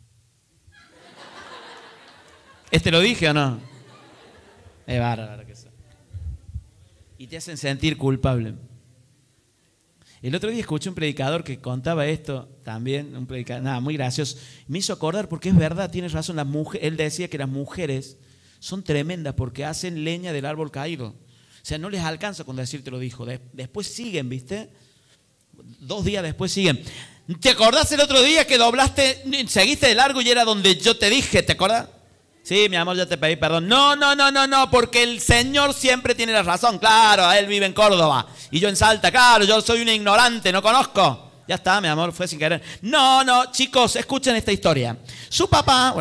¿Este lo dije o no? Es bárbaro que eso. Y te hacen sentir culpable. El otro día escuché un predicador que contaba esto también, un predicador, nada, muy gracioso. Me hizo acordar porque es verdad, tienes razón, las mujeres, él decía que las mujeres son tremendas porque hacen leña del árbol caído. O sea, no les alcanza con decirte lo dijo. Después siguen, ¿viste? Dos días después siguen. ¿Te acordás el otro día que doblaste, seguiste de largo y era donde yo te dije? ¿Te acordás? Sí, mi amor, ya te pedí perdón. No, no, no, no, no, porque el Señor siempre tiene la razón. Claro, Él vive en Córdoba y yo en Salta. Claro, yo soy un ignorante, no conozco. Ya está, mi amor, fue sin querer. No, no, chicos, escuchen esta historia. Su papá...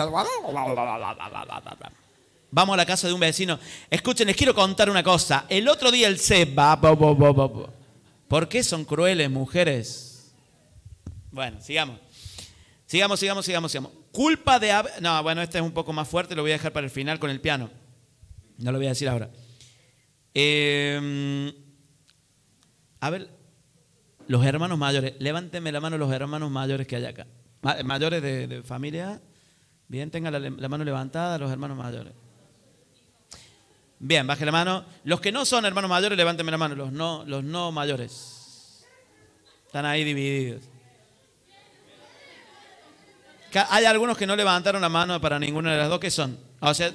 Vamos a la casa de un vecino. Escuchen, les quiero contar una cosa. El otro día el Seba... ¿Por qué son crueles, mujeres? Bueno, sigamos. Sigamos, sigamos, sigamos, sigamos. Culpa de... No, bueno, este es un poco más fuerte, lo voy a dejar para el final con el piano. No lo voy a decir ahora. Eh, a ver, los hermanos mayores. Levánteme la mano los hermanos mayores que hay acá. Mayores de, de familia. Bien, tengan la, la mano levantada los hermanos mayores. Bien, baje la mano. Los que no son hermanos mayores, levánteme la mano. Los no, los no mayores. Están ahí divididos. Hay algunos que no levantaron la mano para ninguna de las dos, ¿qué son? O sea,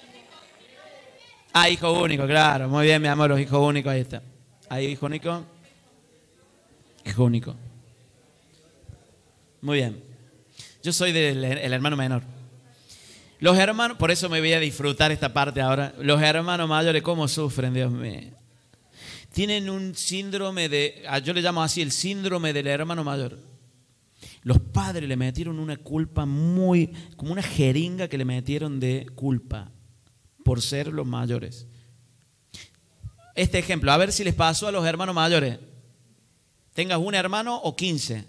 ah, hijo único, claro. Muy bien, mi amor, los hijos únicos, ahí está. Ahí, hijo único. Hijo único. Muy bien. Yo soy del el hermano menor. Los hermanos, por eso me voy a disfrutar esta parte ahora. Los hermanos mayores, ¿cómo sufren, Dios mío? Tienen un síndrome de, yo le llamo así, el síndrome del hermano mayor. Los padres le metieron una culpa muy, como una jeringa que le metieron de culpa por ser los mayores. Este ejemplo, a ver si les pasó a los hermanos mayores. Tengas un hermano o quince.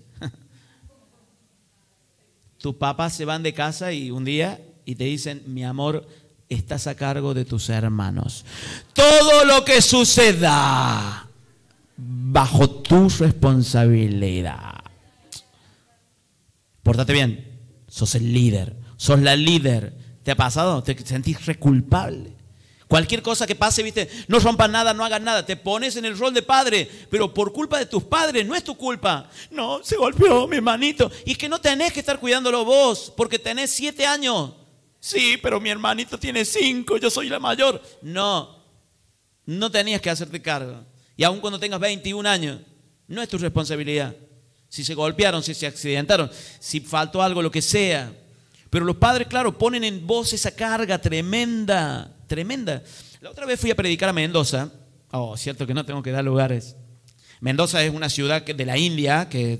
Tus papás se van de casa y un día y te dicen, mi amor, estás a cargo de tus hermanos. Todo lo que suceda bajo tu responsabilidad. Pórtate bien, sos el líder, sos la líder. ¿Te ha pasado? ¿Te sentís re culpable? Cualquier cosa que pase, viste, no rompas nada, no hagas nada. Te pones en el rol de padre, pero por culpa de tus padres, no es tu culpa. No, se golpeó mi hermanito. Y es que no tenés que estar cuidándolo vos, porque tenés siete años. Sí, pero mi hermanito tiene cinco, yo soy la mayor. No, no tenías que hacerte cargo. Y aun cuando tengas veintiún años, no es tu responsabilidad. Si se golpearon, si se accidentaron, si faltó algo, lo que sea. Pero los padres, claro, ponen en vos esa carga tremenda, tremenda. La otra vez fui a predicar a Mendoza. Oh, cierto que no tengo que dar lugares. Mendoza es una ciudad de la India que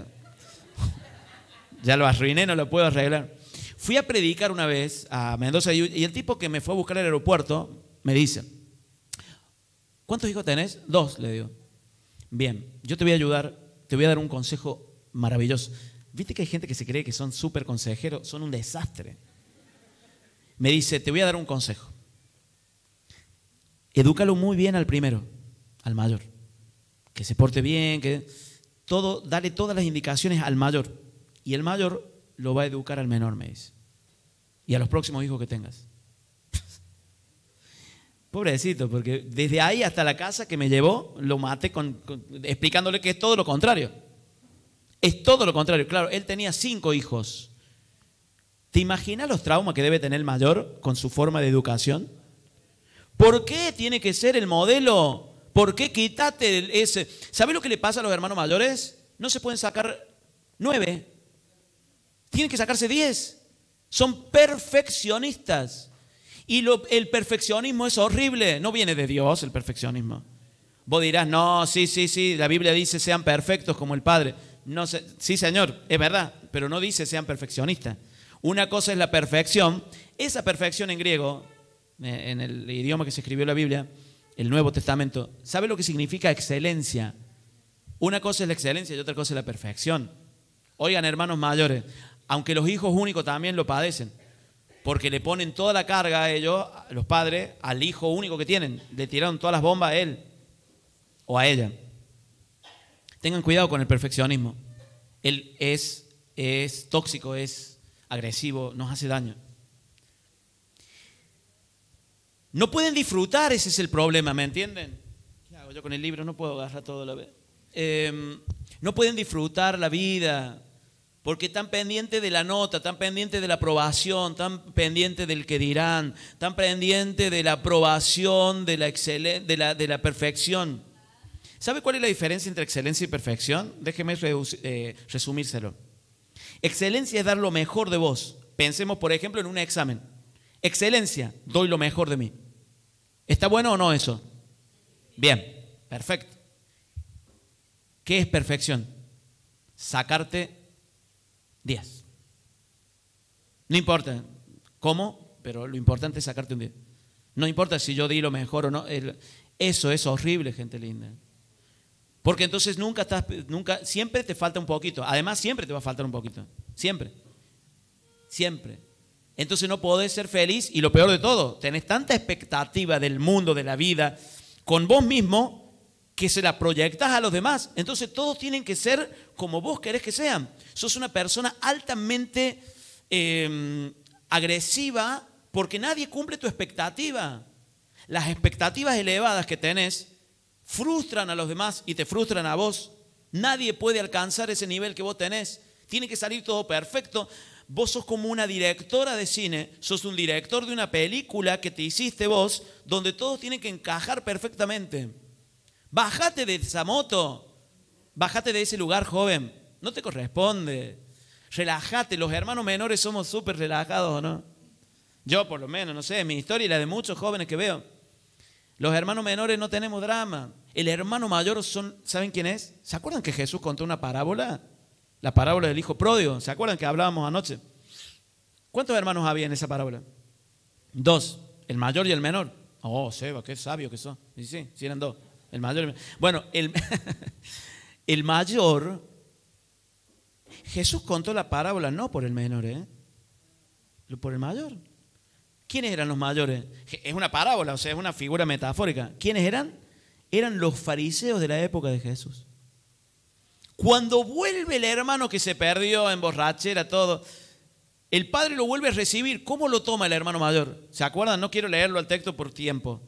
ya lo arruiné, no lo puedo arreglar. Fui a predicar una vez a Mendoza y el tipo que me fue a buscar al aeropuerto me dice, ¿cuántos hijos tenés? Dos, le digo. Bien, yo te voy a ayudar, te voy a dar un consejo maravilloso. ¿Viste que hay gente que se cree que son súper consejeros? Son un desastre. Me dice, te voy a dar un consejo. Edúcalo muy bien al primero, al mayor. Que se porte bien, que todo, dale todas las indicaciones al mayor. Y el mayor lo va a educar al menor, me dice. Y a los próximos hijos que tengas. Pobrecito, porque desde ahí hasta la casa que me llevó, lo maté con, con, explicándole que es todo lo contrario. Es todo lo contrario. Claro, él tenía cinco hijos. ¿Te imaginas los traumas que debe tener el mayor con su forma de educación? ¿Por qué tiene que ser el modelo? ¿Por qué quítate ese? ¿Sabes lo que le pasa a los hermanos mayores? No se pueden sacar nueve. Tienen que sacarse diez. Son perfeccionistas. Y lo, el perfeccionismo es horrible. No viene de Dios el perfeccionismo. Vos dirás, no, sí, sí, sí, la Biblia dice sean perfectos como el Padre. No sé, sí, Señor, es verdad, pero no dice sean perfeccionistas. Una cosa es la perfección. Esa perfección en griego, en el idioma que se escribió la Biblia, el Nuevo Testamento, ¿sabe lo que significa excelencia? Una cosa es la excelencia y otra cosa es la perfección. Oigan, hermanos mayores, aunque los hijos únicos también lo padecen, porque le ponen toda la carga a ellos, los padres, al hijo único que tienen. Le tiraron todas las bombas a él o a ella. Tengan cuidado con el perfeccionismo. Él es, es tóxico, es agresivo, nos hace daño. No pueden disfrutar, ese es el problema, ¿me entienden? ¿Qué hago yo con el libro? No puedo agarrar todo a la vez. Eh, no pueden disfrutar la vida. Porque están pendientes de la nota, están pendientes de la aprobación, están pendientes del que dirán, están pendientes de la aprobación, de la, excelen- de la, de la perfección. ¿Sabe cuál es la diferencia entre excelencia y perfección? Déjeme eh, resumírselo. Excelencia es dar lo mejor de vos. Pensemos, por ejemplo, en un examen. Excelencia, doy lo mejor de mí. ¿Está bueno o no eso? Bien, perfecto. ¿Qué es perfección? Sacarte diez. No importa cómo, pero lo importante es sacarte un diez. No importa si yo di lo mejor o no. Eso es horrible, gente linda. Porque entonces nunca estás, nunca, siempre te falta un poquito. Además, siempre te va a faltar un poquito. Siempre. Siempre. Entonces no podés ser feliz y lo peor de todo, tenés tanta expectativa del mundo, de la vida, con vos mismo, que se la proyectas a los demás. Entonces todos tienen que ser como vos querés que sean. Sos una persona altamente eh, agresiva porque nadie cumple tu expectativa. Las expectativas elevadas que tenés frustran a los demás y te frustran a vos. Nadie puede alcanzar ese nivel que vos tenés. Tiene que salir todo perfecto. Vos sos como una directora de cine, sos un director de una película que te hiciste vos, donde todos tienen que encajar perfectamente. Bájate de esa moto, bájate de ese lugar, joven, no te corresponde. Relájate, los hermanos menores somos súper relajados, ¿no? Yo por lo menos, no sé, mi historia y la de muchos jóvenes que veo. Los hermanos menores no tenemos drama. El hermano mayor son, ¿saben quién es? ¿Se acuerdan que Jesús contó una parábola? La parábola del hijo pródigo, ¿se acuerdan que hablábamos anoche? ¿Cuántos hermanos había en esa parábola? Dos, el mayor y el menor. Oh, Seba, qué sabio que sos. Sí, sí, sí eran dos. El mayor y el menor. Bueno, el, el mayor, Jesús contó la parábola no por el menor, ¿eh? Por el mayor. ¿Quiénes eran los mayores? Es una parábola, o sea, es una figura metafórica. ¿Quiénes eran? Eran los fariseos de la época de Jesús. Cuando vuelve el hermano que se perdió en borrachera, todo, el padre lo vuelve a recibir. ¿Cómo lo toma el hermano mayor? ¿Se acuerdan? No quiero leerlo al texto por tiempo.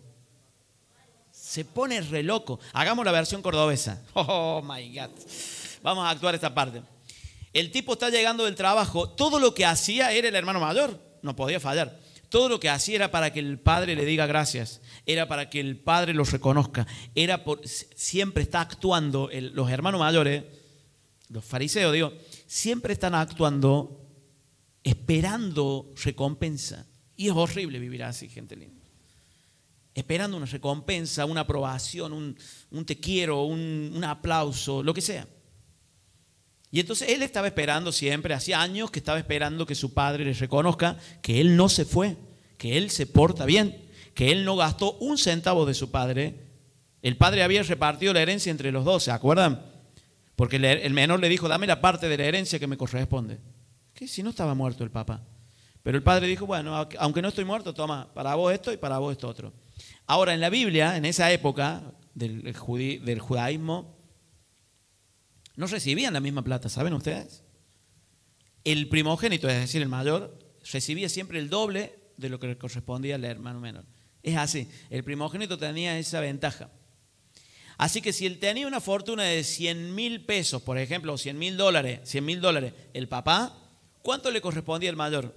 Se pone re loco. Hagamos la versión cordobesa. Oh my God. Vamos a actuar esta parte. El tipo está llegando del trabajo. Todo lo que hacía era el hermano mayor. No podía fallar. Todo lo que hacía era para que el padre le diga gracias. Era para que el padre los reconozca. Era por, siempre está actuando el, los hermanos mayores. Los fariseos, digo, siempre están actuando esperando recompensa. Y es horrible vivir así, gente linda. esperando una recompensa, una aprobación, un, un te quiero, un, un aplauso, lo que sea. Y entonces él estaba esperando siempre, hacía años que estaba esperando que su padre le reconozca que él no se fue, que él se porta bien, que él no gastó un centavo de su padre. El padre había repartido la herencia entre los dos, ¿se acuerdan? Porque el menor le dijo, dame la parte de la herencia que me corresponde. ¿Qué? Si no estaba muerto el papá. Pero el padre dijo, bueno, aunque no estoy muerto, toma, para vos esto y para vos esto otro. Ahora, en la Biblia, en esa época del, judí, del judaísmo, no recibían la misma plata, ¿saben ustedes? El primogénito, es decir, el mayor, recibía siempre el doble de lo que le correspondía al hermano menor. Es así, el primogénito tenía esa ventaja. Así que si él tenía una fortuna de cien mil pesos, por ejemplo, o cien mil dólares, cien mil dólares, el papá, ¿cuánto le correspondía al mayor?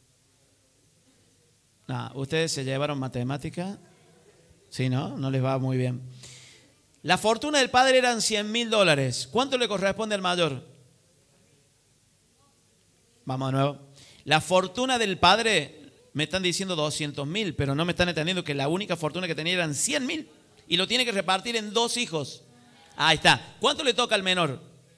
Ah, ¿ustedes se llevaron matemática? Sí, ¿no? No les va muy bien. La fortuna del padre eran cien mil dólares. ¿Cuánto le corresponde al mayor? Vamos de nuevo. La fortuna del padre, me están diciendo doscientos mil, pero no me están entendiendo que la única fortuna que tenía eran cien mil. Y lo tiene que repartir en dos hijos. Ahí está. ¿Cuánto le toca al menor?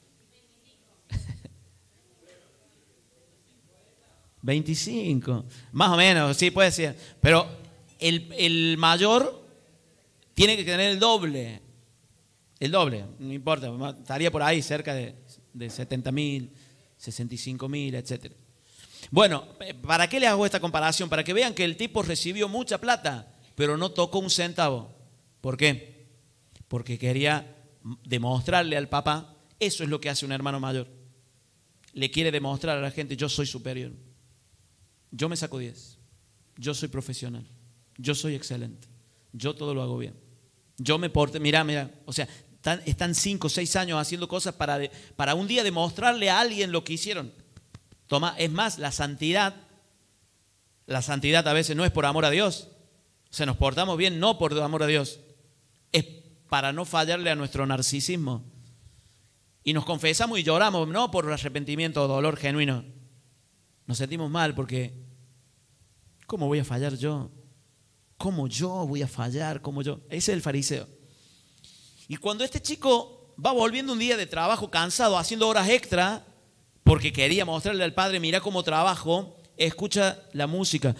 veinticinco. Más o menos, sí puede ser. Pero el, el mayor tiene que tener el doble. El doble, no importa. Estaría por ahí cerca de, de setenta mil, sesenta y cinco mil, etcétera. Bueno, ¿para qué les hago esta comparación? Para que vean que el tipo recibió mucha plata, pero no tocó un centavo. ¿Por qué? Porque quería demostrarle al papá, eso es lo que hace un hermano mayor. Le quiere demostrar a la gente, yo soy superior. Yo me saco diez. Yo soy profesional. Yo soy excelente. Yo todo lo hago bien. Yo me porto, mira, mira, o sea, están, están cinco o seis años haciendo cosas para, de, para un día demostrarle a alguien lo que hicieron. Toma, es más, la santidad, la santidad a veces no es por amor a Dios. O sea, nos portamos bien no por amor a Dios. Es para no fallarle a nuestro narcisismo. Y nos confesamos y lloramos, no por arrepentimiento o dolor genuino. Nos sentimos mal porque, ¿cómo voy a fallar yo? ¿Cómo yo voy a fallar? ¿Cómo yo? Ese es el fariseo. Y cuando este chico va volviendo un día de trabajo cansado, haciendo horas extra, porque quería mostrarle al padre, mira cómo trabajo, escucha la música.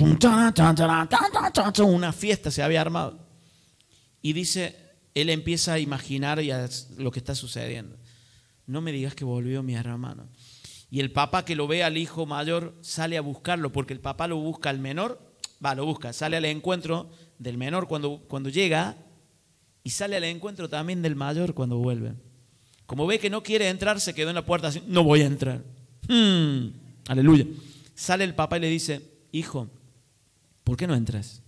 Una fiesta se había armado. Y dice, él empieza a imaginar lo que está sucediendo. No me digas que volvió mi hermano. Y el papá que lo ve al hijo mayor sale a buscarlo, porque el papá lo busca al menor, va, lo busca, sale al encuentro del menor cuando, cuando llega y sale al encuentro también del mayor cuando vuelve. Como ve que no quiere entrar, se quedó en la puerta así, no voy a entrar. Hmm, aleluya. Sale el papá y le dice, hijo, ¿por qué no entras?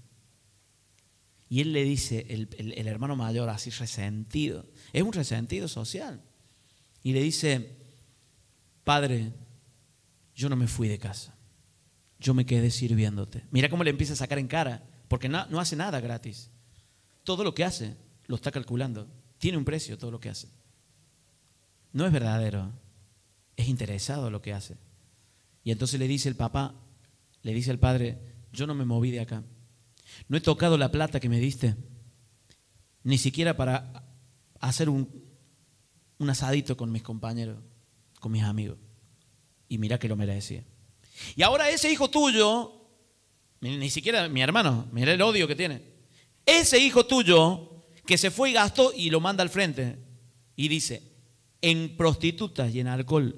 Y él le dice, el, el, el hermano mayor así resentido, es un resentido social. Y le dice, padre, yo no me fui de casa, yo me quedé sirviéndote. Mira cómo le empieza a sacar en cara, porque no, no hace nada gratis. Todo lo que hace lo está calculando, tiene un precio todo lo que hace. No es verdadero, es interesado lo que hace. Y entonces le dice el papá, le dice al padre, yo no me moví de acá, no he tocado la plata que me diste, ni siquiera para hacer un, un asadito con mis compañeros, con mis amigos. Y mira que lo merecía. Y ahora ese hijo tuyo, ni siquiera mi hermano, mira el odio que tiene. Ese hijo tuyo que se fue y gastó y lo manda al frente y dice, en prostitutas y en alcohol.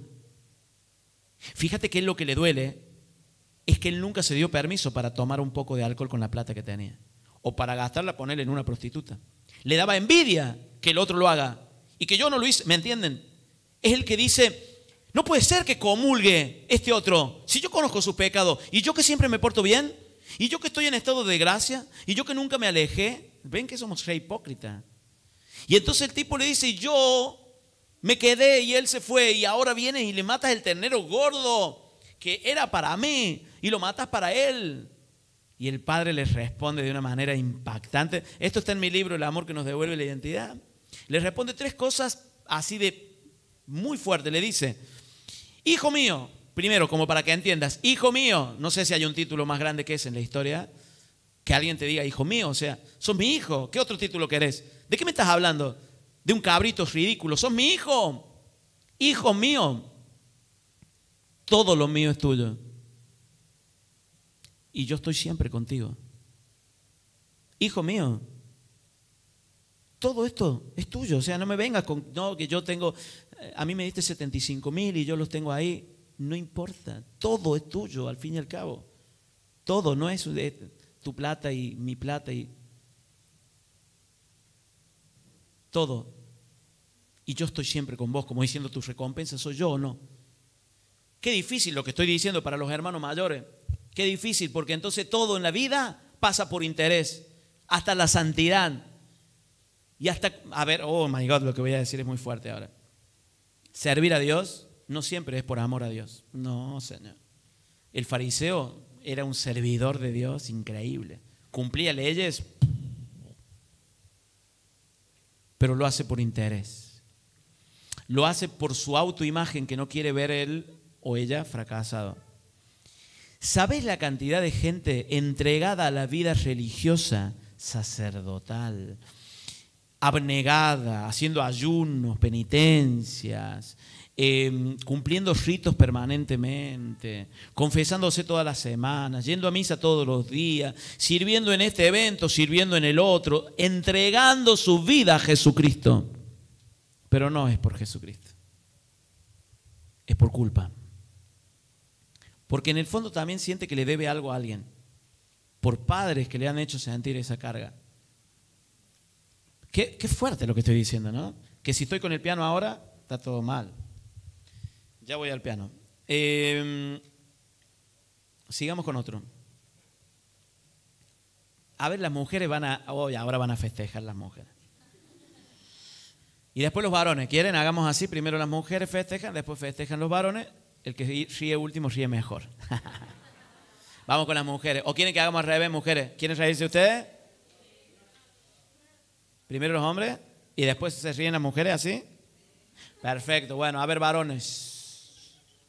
Fíjate que él lo que le duele es que él nunca se dio permiso para tomar un poco de alcohol con la plata que tenía. O para gastarla, ponerla en una prostituta. Le daba envidia que el otro lo haga y que yo no lo hice, ¿me entienden? Es el que dice, no puede ser que comulgue este otro. Si yo conozco su pecado y yo que siempre me porto bien y yo que estoy en estado de gracia y yo que nunca me alejé, ven que somos re hipócritas. Y entonces el tipo le dice, yo me quedé y él se fue y ahora vienes y le matas el ternero gordo que era para mí y lo matas para él. Y el padre le responde de una manera impactante. Esto está en mi libro, El amor que nos devuelve la identidad. Le responde tres cosas así de muy fuerte. Le dice, hijo mío, primero como para que entiendas, hijo mío, no sé si hay un título más grande que ese en la historia, que alguien te diga, hijo mío, o sea, sos mi hijo, ¿qué otro título querés? ¿De qué me estás hablando? De un cabrito ridículo, sos mi hijo, hijo mío, todo lo mío es tuyo. Y yo estoy siempre contigo. Hijo mío, todo esto es tuyo, o sea, no me vengas con, no, que yo tengo, a mí me diste setenta y cinco mil y yo los tengo ahí, no importa, todo es tuyo al fin y al cabo, todo, no es de tu plata y mi plata y todo, y yo estoy siempre con vos, como diciendo tu recompensa soy yo o no. Qué difícil lo que estoy diciendo para los hermanos mayores, qué difícil, porque entonces todo en la vida pasa por interés, hasta la santidad. Y hasta, a ver, oh my God, lo que voy a decir es muy fuerte ahora. Servir a Dios no siempre es por amor a Dios. No, Señor. El fariseo era un servidor de Dios increíble. Cumplía leyes, pero lo hace por interés. Lo hace por su autoimagen que no quiere ver él o ella fracasado. ¿Sabes la cantidad de gente entregada a la vida religiosa, sacerdotal, abnegada, haciendo ayunos, penitencias, eh, cumpliendo ritos permanentemente, confesándose todas las semanas, yendo a misa todos los días, sirviendo en este evento, sirviendo en el otro, entregando su vida a Jesucristo? Pero no es por Jesucristo, es por culpa. Porque en el fondo también siente que le debe algo a alguien, por padres que le han hecho sentir esa carga. Qué, qué fuerte lo que estoy diciendo, ¿no? Que si estoy con el piano ahora, está todo mal. Ya voy al piano. Eh, sigamos con otro. A ver, las mujeres van a... Oh, ahora van a festejar las mujeres. Y después los varones. ¿Quieren? Hagamos así. Primero las mujeres festejan, después festejan los varones. El que ríe último ríe mejor. Vamos con las mujeres. ¿O quieren que hagamos al revés, mujeres? ¿Quieren reírse ustedes? Primero los hombres y después se ríen las mujeres, ¿así? Perfecto. Bueno, a ver, varones.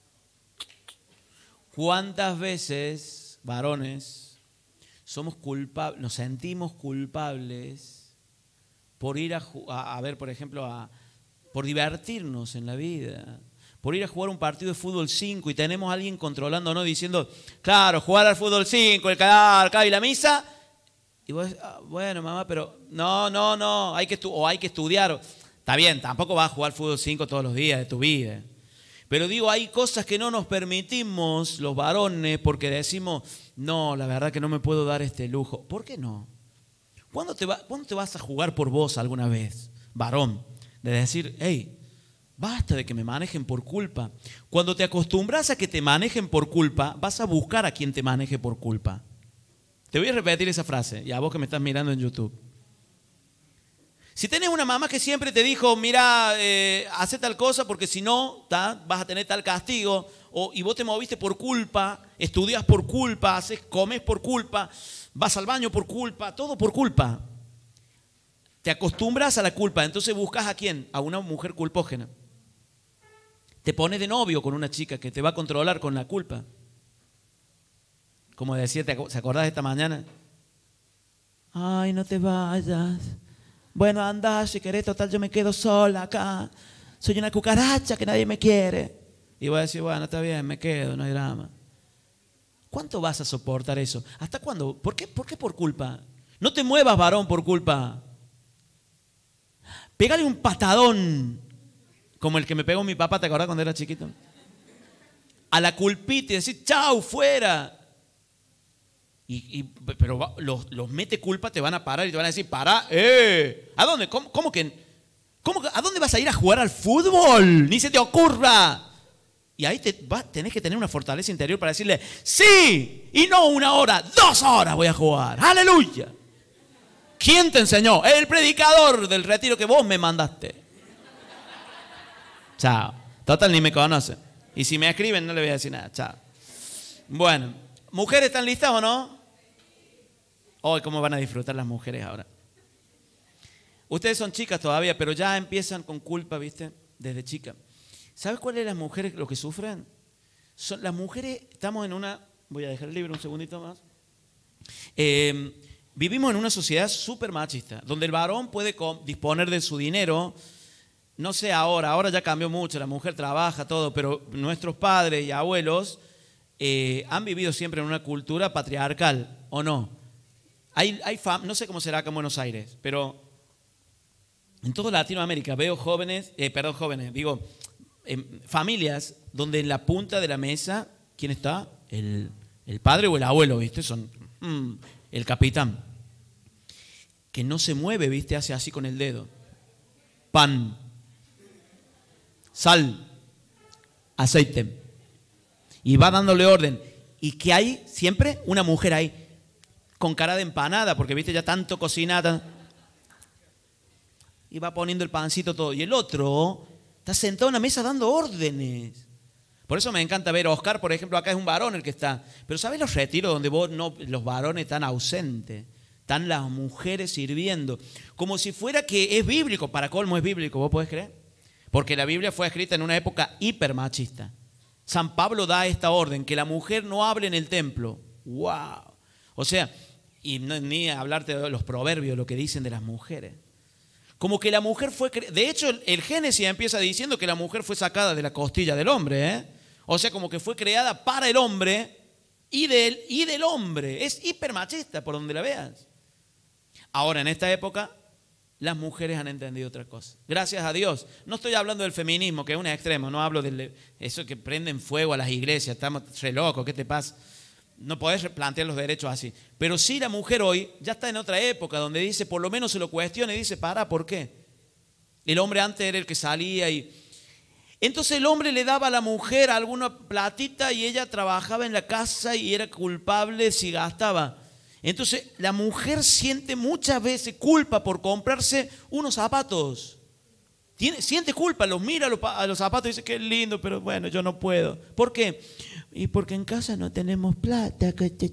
¿Cuántas veces, varones, somos culpables, nos sentimos culpables por ir a, a, a ver, por ejemplo, a, por divertirnos en la vida? Por ir a jugar un partido de fútbol cinco y tenemos a alguien controlándonos diciendo, claro, jugar al fútbol cinco, el acá y la misa. Y vos, ah, bueno, mamá, pero no, no, no, hay que o hay que estudiar. Está bien, tampoco vas a jugar fútbol cinco todos los días de tu vida. Pero digo, hay cosas que no nos permitimos los varones porque decimos, no, la verdad que no me puedo dar este lujo. ¿Por qué no? ¿Cuándo te, va, ¿cuándo te vas a jugar por vos alguna vez, varón? De decir, hey, basta de que me manejen por culpa. Cuando te acostumbras a que te manejen por culpa, vas a buscar a quien te maneje por culpa. Te voy a repetir esa frase, y a vos que me estás mirando en YouTube. Si tenés una mamá que siempre te dijo, mira, eh, hace tal cosa porque si no, ¿ta? vas a tener tal castigo, o, y vos te moviste por culpa, estudias por culpa, haces, comes por culpa, vas al baño por culpa, todo por culpa. Te acostumbras a la culpa, entonces buscas a quién, a una mujer culpógena. Te pones de novio con una chica que te va a controlar con la culpa. Como decía, ¿se acordás de esta mañana? Ay, no te vayas. Bueno, anda, si querés, total, yo me quedo sola acá. Soy una cucaracha que nadie me quiere. Y voy a decir, bueno, está bien, me quedo, no hay drama. ¿Cuánto vas a soportar eso? ¿Hasta cuándo? ¿Por qué, por qué por culpa? No te muevas, varón, por culpa. Pégale un patadón, como el que me pegó mi papá, ¿te acordás cuando era chiquito? A la culpita y decir, chau, fuera. Y, y, pero los, los mete culpa, te van a parar y te van a decir, pará, eh, ¿a dónde? ¿Cómo, cómo que, cómo, ¿A dónde vas a ir a jugar al fútbol? Ni se te ocurra. Y ahí te, vas, tenés que tener una fortaleza interior para decirle, sí, y no una hora, dos horas voy a jugar, aleluya. ¿Quién te enseñó? El predicador del retiro que vos me mandaste. Chao. Total, ni me conoce. Y si me escriben, no le voy a decir nada. Chao. Bueno, ¿mujeres están listas o no? Hoy, oh, ¿cómo van a disfrutar las mujeres ahora? Ustedes son chicas todavía, pero ya empiezan con culpa, ¿viste? Desde chica. ¿Sabes cuáles son las mujeres lo que sufren? Son las mujeres, estamos en una... Voy a dejar el libro un segundito más. Eh... vivimos en una sociedad súper machista, donde el varón puede disponer de su dinero. No sé ahora, ahora ya cambió mucho, la mujer trabaja, todo, pero nuestros padres y abuelos eh, han vivido siempre en una cultura patriarcal, ¿o no? Hay, hay fam- no sé cómo será acá en Buenos Aires, pero en toda Latinoamérica veo jóvenes, eh, perdón, jóvenes, digo, eh, familias donde en la punta de la mesa, ¿quién está? El, el padre o el abuelo, ¿viste? Son mm, el capitán, que no se mueve, ¿viste? Hace así con el dedo. Pan, sal, aceite. Y va dándole orden. ¿Y qué hay? Siempre una mujer ahí, con cara de empanada, porque viste ya tanto cocinada. Y va poniendo el pancito todo. Y el otro está sentado en una mesa dando órdenes. Por eso me encanta ver a Oscar, por ejemplo, acá es un varón el que está. Pero ¿sabes los retiros donde vos no, los varones están ausentes? Están las mujeres sirviendo. Como si fuera que es bíblico. Para colmo es bíblico, ¿vos podés creer? Porque la Biblia fue escrita en una época hipermachista. San Pablo da esta orden, que la mujer no hable en el templo. ¡Wow! O sea, y no, ni hablarte de los proverbios, lo que dicen de las mujeres. Como que la mujer fue... De hecho, el, el Génesis empieza diciendo que la mujer fue sacada de la costilla del hombre, ¿eh? O sea, como que fue creada para el hombre y del, y del hombre. Es hipermachista por donde la veas. Ahora, en esta época, las mujeres han entendido otra cosa. Gracias a Dios. No estoy hablando del feminismo, que es un extremo. No hablo de eso que prenden fuego a las iglesias. Estamos re locos, ¿qué te pasa? No podés plantear los derechos así. Pero sí, la mujer hoy ya está en otra época donde dice, por lo menos se lo cuestiona y dice, para, ¿por qué? El hombre antes era el que salía y... Entonces el hombre le daba a la mujer alguna platita y ella trabajaba en la casa y era culpable si gastaba. Entonces la mujer siente muchas veces culpa por comprarse unos zapatos. Tiene, siente culpa, los mira a los, a los zapatos y dice, qué lindo, pero bueno, yo no puedo. ¿Por qué? Y porque en casa no tenemos plata.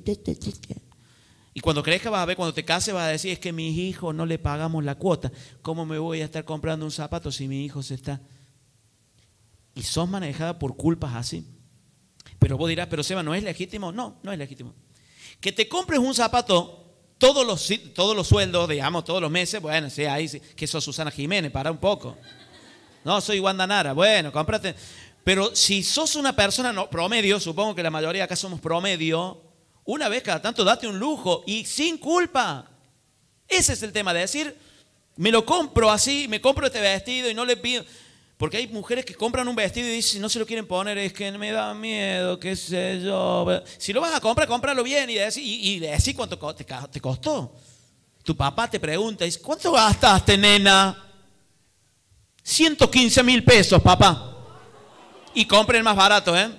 Y cuando crezca vas a ver, cuando te cases vas a decir, es que a mis hijos no le pagamos la cuota. ¿Cómo me voy a estar comprando un zapato si mi hijo se está...? Y sos manejada por culpas así. Pero vos dirás, pero Seba, ¿no es legítimo? No, no es legítimo. Que te compres un zapato todos los, todos los sueldos, digamos, todos los meses, bueno, sí, ahí sí, que sos Susana Jiménez, para un poco. No, soy Wanda Nara, bueno, cómprate. Pero si sos una persona no, promedio, supongo que la mayoría acá somos promedio, una vez cada tanto date un lujo y sin culpa. Ese es el tema de decir, me lo compro así, me compro este vestido y no le pido... Porque hay mujeres que compran un vestido y dicen, no se lo quieren poner, es que me da miedo, qué sé yo. Si lo vas a comprar, cómpralo bien y decís, y, y decís cuánto te, te costó. Tu papá te pregunta, ¿cuánto gastaste, nena? ciento quince mil pesos, papá. Y compre el más barato, ¿eh?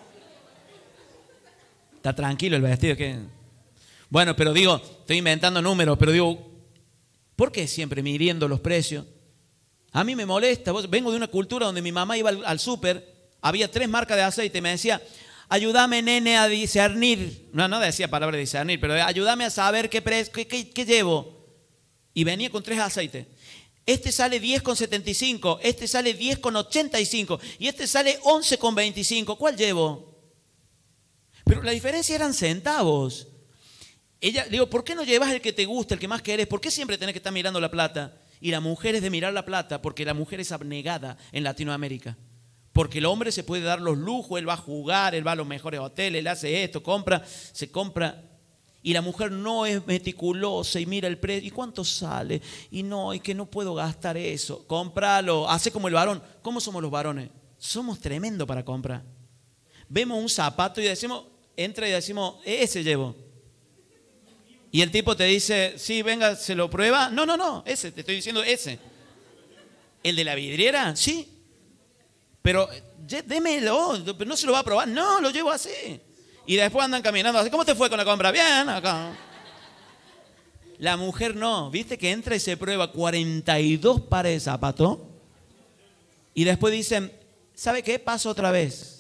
Está tranquilo el vestido. que Bueno, pero digo, estoy inventando números, pero digo, ¿por qué siempre midiendo los precios? A mí me molesta, vengo de una cultura donde mi mamá iba al, al súper, había tres marcas de aceite y me decía, ayúdame, nene, a discernir. No, no decía palabra de discernir, pero ayúdame a saber qué, qué, qué, qué llevo. Y venía con tres aceites. Este sale diez con setenta y cinco, este sale diez con ochenta y cinco y este sale once con veinticinco. ¿Cuál llevo? Pero la diferencia eran centavos. Ella, le digo, ¿por qué no llevas el que te gusta, el que más querés? ¿Por qué siempre tenés que estar mirando la plata? Y la mujer es de mirar la plata, porque la mujer es abnegada en Latinoamérica. Porque el hombre se puede dar los lujos, él va a jugar, él va a los mejores hoteles, él hace esto, compra, se compra. Y la mujer no es meticulosa y mira el precio. ¿Y cuánto sale? Y no, y que no puedo gastar eso. Cómpralo, hace como el varón. ¿Cómo somos los varones? Somos tremendo para comprar. Vemos un zapato y decimos, entra y decimos, ese llevo. Y el tipo te dice, sí, venga, ¿se lo prueba? No, no, no, ese, te estoy diciendo ese. ¿El de la vidriera? Sí. Pero démelo, pero no se lo va a probar. No, lo llevo así. Y después andan caminando así. ¿Cómo te fue con la compra? Bien, acá. La mujer no, ¿viste? Que entra y se prueba cuarenta y dos pares de zapatos. Y después dicen, ¿sabe qué? Paso otra vez.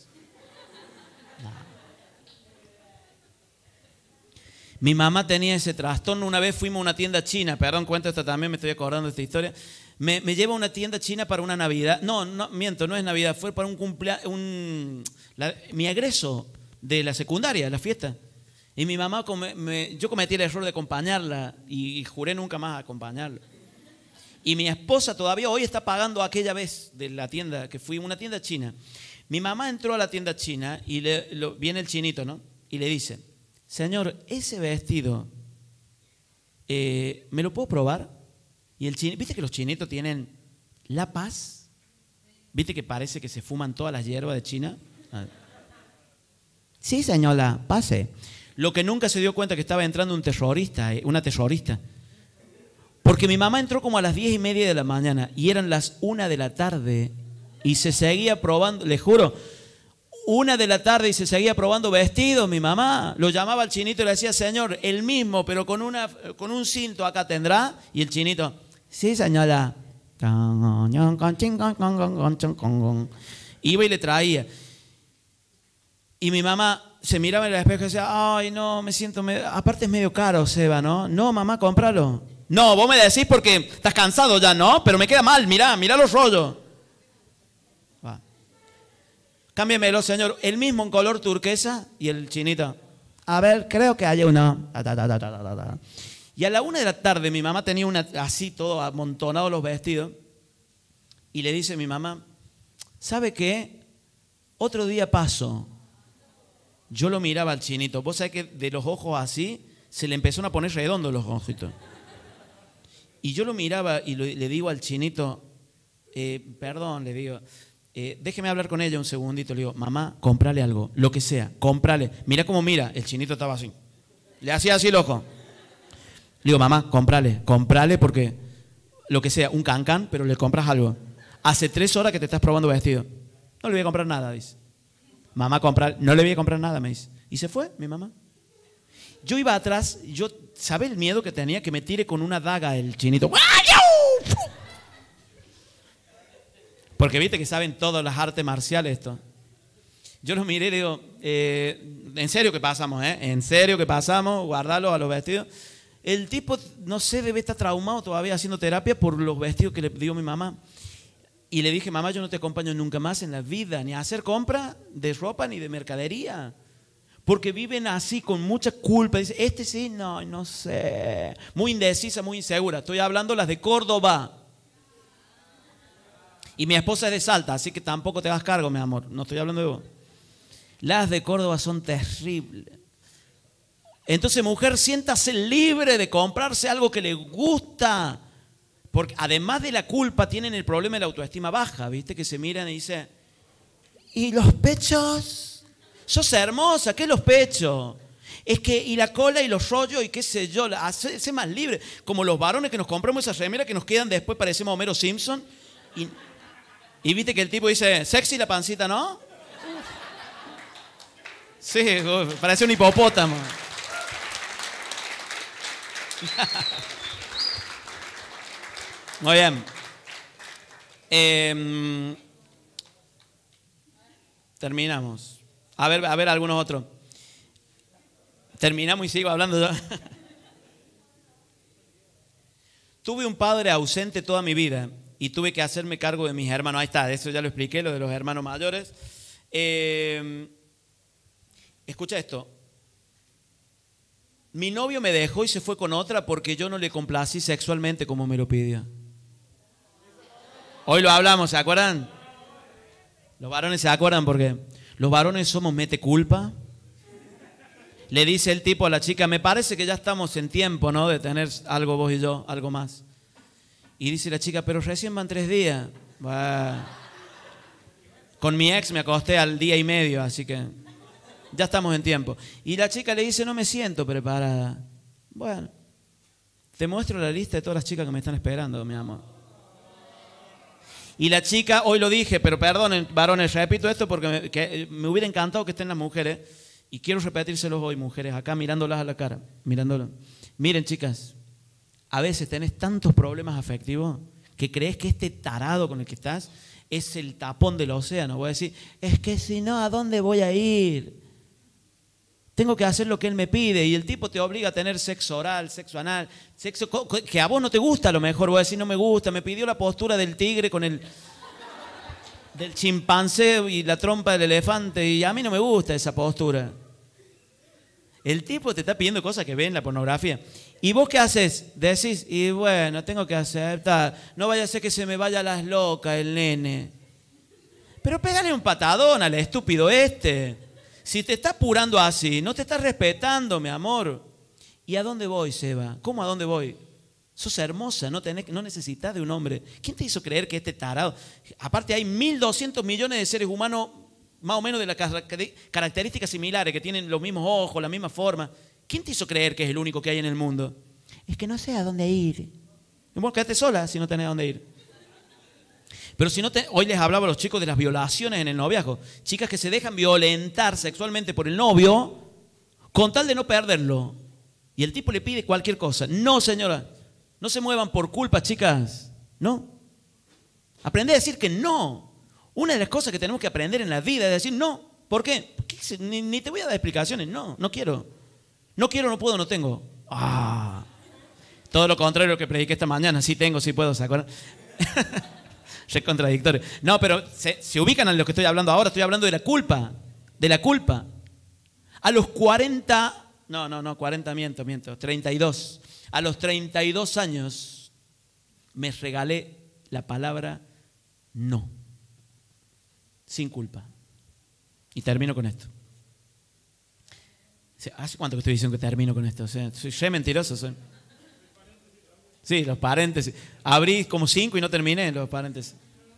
Mi mamá tenía ese trastorno. Una vez fuimos a una tienda china, perdón, cuento esta también, me estoy acordando de esta historia. Me, me lleva a una tienda china para una Navidad. No, no, miento, no es Navidad, fue para un cumpleaños, un, la, mi egreso de la secundaria, la fiesta. Y mi mamá, come, me, yo cometí el error de acompañarla y, y juré nunca más acompañarla. Y mi esposa todavía hoy está pagando aquella vez de la tienda, que fui a una tienda china. Mi mamá entró a la tienda china y le, lo, viene el chinito, ¿no? Y le dice, señor, ese vestido, eh, ¿me lo puedo probar? Y el chinito, ¿viste que los chinitos tienen la paz? ¿Viste que parece que se fuman todas las hierbas de China? Ah. Sí, señora, pase. Lo que nunca se dio cuenta que estaba entrando un terrorista, eh, una terrorista. Porque mi mamá entró como a las diez y media de la mañana y eran las una de la tarde y se seguía probando, les juro, una de la tarde y se seguía probando vestidos. Mi mamá lo llamaba al chinito y le decía, señor, el mismo, pero con, una, con un cinto acá tendrá. Y el chinito, sí, señora. Iba y le traía. Y mi mamá se miraba en el espejo y decía, ay, no, me siento, medio... aparte es medio caro, Seba, ¿no? No, mamá, cómpralo. No, vos me decís porque estás cansado ya, ¿no? Pero me queda mal, mirá, mirá los rollos. Va. Cámbiamelo, señor. El mismo en color turquesa y el chinito. A ver, creo que hay uno. Y a la una de la tarde mi mamá tenía una, así todo amontonado los vestidos. Y le dice a mi mamá, ¿sabe qué? Otro día paso. Yo lo miraba al chinito. Vos sabés que de los ojos así se le empezaron a poner redondos los ojitos. Y yo lo miraba y lo, le digo al chinito, eh, perdón, le digo, eh, déjeme hablar con ella un segundito. Le digo, mamá, cómprale algo, lo que sea, cómprale. Mira cómo mira, el chinito estaba así. Le hacía así el ojo. Le digo, mamá, cómprale, cómprale porque lo que sea, un cancán, pero le compras algo. Hace tres horas que te estás probando vestido. No le voy a comprar nada, dice. Mamá, comprar, no le voy a comprar nada, me dice. Y se fue mi mamá. Yo iba atrás, yo, ¿sabe el miedo que tenía? Que me tire con una daga el chinito. Porque viste que saben todas las artes marciales esto. Yo los miré y le digo, eh, en serio que pasamos, ¿eh? En serio que pasamos, guardalo a los vestidos. El tipo, no sé, debe estar traumado todavía haciendo terapia por los vestidos que le dio mi mamá. Y le dije, mamá, yo no te acompaño nunca más en la vida, ni a hacer compra de ropa ni de mercadería. Porque viven así con mucha culpa. Dice, este sí, no, no sé. Muy indecisa, muy insegura. Estoy hablando las de Córdoba. Y mi esposa es de Salta, así que tampoco te hagas cargo, mi amor. No estoy hablando de vos. Las de Córdoba son terribles. Entonces, mujer, siéntase libre de comprarse algo que le gusta. Porque además de la culpa, tienen el problema de la autoestima baja. ¿Viste? Que se miran y dicen, ¿y los pechos? Sos hermosa, ¿qué los pechos? Es que, y la cola y los rollos y qué sé yo, sé más libre. Como los varones que nos compramos esas remeras que nos quedan después, parecemos Homero Simpson. Y, y viste que el tipo dice, sexy la pancita, ¿no? Sí, parece un hipopótamo. Muy bien. Eh, terminamos. A ver, a ver algunos otros. Terminamos y sigo hablando yo. Tuve un padre ausente toda mi vida y tuve que hacerme cargo de mis hermanos. Ahí está, eso ya lo expliqué, lo de los hermanos mayores. Eh, escucha esto. Mi novio me dejó y se fue con otra porque yo no le complací sexualmente como me lo pidió. Hoy lo hablamos, ¿se acuerdan? Los varones se acuerdan porque los varones somos mete culpa. Le dice el tipo a la chica, me parece que ya estamos en tiempo, ¿no? De tener algo vos y yo, algo más. Y dice la chica, pero recién van tres días. Bah. Con mi ex me acosté al día y medio, así que ya estamos en tiempo. Y la chica le dice, no me siento preparada. Bueno, te muestro la lista de todas las chicas que me están esperando, mi amor. Y la chica, hoy lo dije, pero perdonen, varones, repito esto porque me, que me hubiera encantado que estén las mujeres. Y quiero repetírselos hoy, mujeres, acá mirándolas a la cara, mirándolas. Miren, chicas, a veces tenés tantos problemas afectivos que crees que este tarado con el que estás es el tapón del océano. Voy a decir, es que si no, ¿a dónde voy a ir? Tengo que hacer lo que él me pide. Y el tipo te obliga a tener sexo oral, sexo anal, sexo que a vos no te gusta a lo mejor. Voy a decir, no me gusta, me pidió la postura del tigre con el... del chimpancé y la trompa del elefante y a mí no me gusta esa postura. El tipo te está pidiendo cosas que ve en la pornografía. ¿Y vos qué haces? Decís, y bueno, tengo que aceptar. No vaya a ser que se me vaya a las locas el nene. Pero pégale un patadón al estúpido este. Si te está apurando así, no te estás respetando, mi amor. ¿Y a dónde voy, Seba? ¿Cómo a dónde voy? Sos hermosa, no, tenés, no necesitas de un hombre. ¿Quién te hizo creer que este tarado? Aparte hay mil doscientos millones de seres humanos más o menos de las características similares, que tienen los mismos ojos, la misma forma. ¿Quién te hizo creer que es el único que hay en el mundo? Es que no sé a dónde ir. Y vos quedate sola si no tenés a dónde ir. Pero si no te, hoy les hablaba a los chicos de las violaciones en el noviazgo. Chicas que se dejan violentar sexualmente por el novio con tal de no perderlo. Y el tipo le pide cualquier cosa. No, señora. No se muevan por culpa, chicas. No. Aprende a decir que no. Una de las cosas que tenemos que aprender en la vida es decir no. ¿Por qué? Porque ni, ni te voy a dar explicaciones. No, no quiero. No quiero, no puedo, no tengo. Ah. Todo lo contrario de lo que prediqué esta mañana. Sí tengo, sí puedo, ¿se acuerdan? Es contradictorio. No, pero se, se ubican a lo que estoy hablando ahora. Estoy hablando de la culpa. De la culpa. A los cuarenta... No, no, no, cuarenta miento, miento. treinta y dos. A los treinta y dos años me regalé la palabra no. Sin culpa. Y termino con esto. ¿Hace cuánto que estoy diciendo que termino con esto? O sea, soy re mentiroso. Soy. Sí, los paréntesis. Abrí como cinco y no terminé los paréntesis.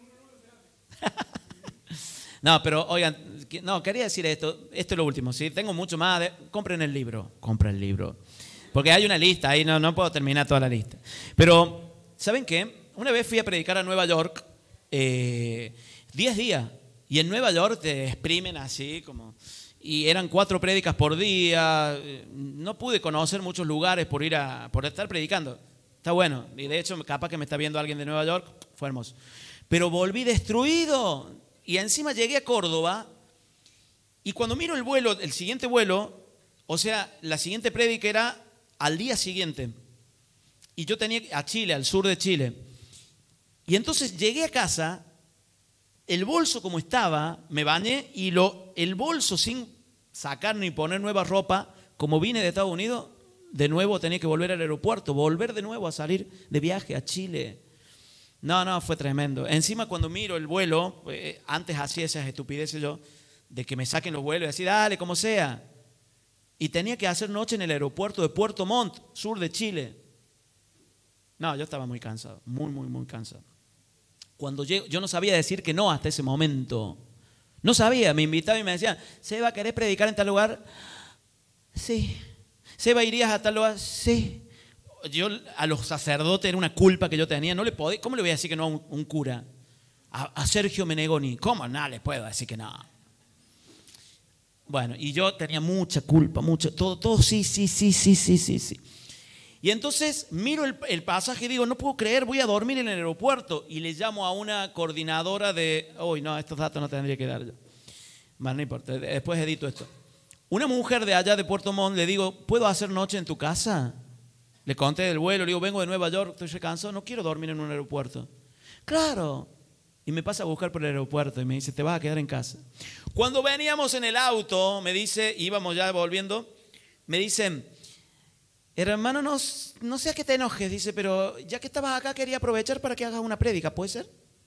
No, pero oigan, no, quería decir esto. Esto es lo último. ¿Sí? Tengo mucho más. De, compren el libro. Compren el libro. Porque hay una lista ahí, no, no puedo terminar toda la lista. Pero, ¿saben qué? Una vez fui a predicar a Nueva York, eh, diez días. Y en Nueva York te exprimen así como... Y eran cuatro prédicas por día. No pude conocer muchos lugares por ir a, por estar predicando. Está bueno. Y de hecho, capaz que me está viendo alguien de Nueva York. Fue hermoso. Pero volví destruido. Y encima llegué a Córdoba. Y cuando miro el vuelo, el siguiente vuelo, o sea, la siguiente prédica era al día siguiente. Y yo tenía a Chile, al sur de Chile. Y entonces llegué a casa... El bolso como estaba, me bañé y lo, el bolso sin sacar ni poner nueva ropa, como vine de Estados Unidos, de nuevo tenía que volver al aeropuerto, volver de nuevo a salir de viaje a Chile. No, no, fue tremendo. Encima cuando miro el vuelo, eh, antes hacía esas estupideces yo, de que me saquen los vuelos y decir, dale, como sea. Y tenía que hacer noche en el aeropuerto de Puerto Montt, sur de Chile. No, yo estaba muy cansado, muy, muy, muy cansado. Cuando llego, yo no sabía decir que no hasta ese momento. No sabía, me invitaba y me decían, Seba, ¿querés predicar en tal lugar? Sí. Seba, ¿irías a tal lugar? Sí. Yo a los sacerdotes era una culpa que yo tenía. No le podía, ¿cómo le voy a decir que no a un, un cura? A, a Sergio Menegoni. ¿Cómo? No, les puedo decir que no. Bueno, y yo tenía mucha culpa, mucha, todo, todo, sí, sí, sí, sí, sí, sí, sí. Y entonces miro el, el pasaje y digo, no puedo creer, voy a dormir en el aeropuerto. Y le llamo a una coordinadora de... Uy, no, estos datos no tendría que dar yo. Bueno, no importa, después edito esto. Una mujer de allá de Puerto Montt, le digo, ¿puedo hacer noche en tu casa? Le conté del vuelo, le digo, vengo de Nueva York, estoy recansado, no quiero dormir en un aeropuerto. Claro. Y me pasa a buscar por el aeropuerto y me dice, te vas a quedar en casa. Cuando veníamos en el auto, me dice, íbamos ya volviendo, me dicen... Hermano, no, no sé a qué te enojes, dice, pero ya que estabas acá quería aprovechar para que hagas una prédica, ¿puede ser?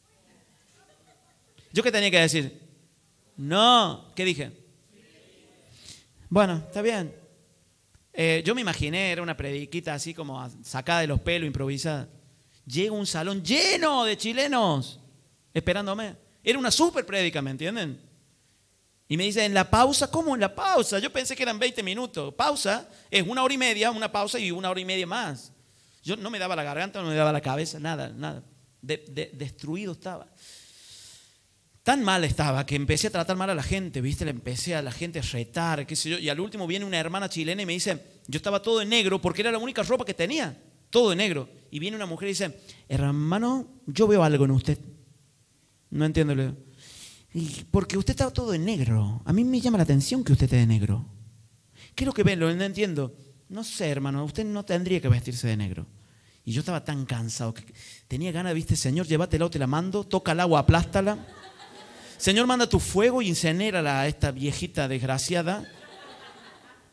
¿Yo qué tenía que decir? No, ¿qué dije? Bueno, está bien. Eh, yo me imaginé, era una prediquita así como sacada de los pelos, improvisada. Llega un salón lleno de chilenos esperándome. Era una súper prédica, ¿me entienden? Y me dice, ¿en la pausa? ¿Cómo en la pausa? Yo pensé que eran veinte minutos. Pausa es una hora y media, una pausa y una hora y media más. Yo no me daba la garganta, no me daba la cabeza, nada, nada. De, de, destruido estaba. Tan mal estaba que empecé a tratar mal a la gente, ¿viste? Le empecé a la gente a retar, qué sé yo. Y al último viene una hermana chilena y me dice, yo estaba todo de negro porque era la única ropa que tenía. Todo de negro. Y viene una mujer y dice, hermano, yo veo algo en usted. No entiendo, le digo. Y porque usted está todo de negro. A mí me llama la atención que usted esté de negro. ¿Qué es lo que ven? No entiendo. No sé, hermano, usted no tendría que vestirse de negro. Y yo estaba tan cansado que tenía ganas, viste, Señor, llévatela o te la mando, toca el agua, aplástala. Señor, manda tu fuego y incinérala a esta viejita desgraciada.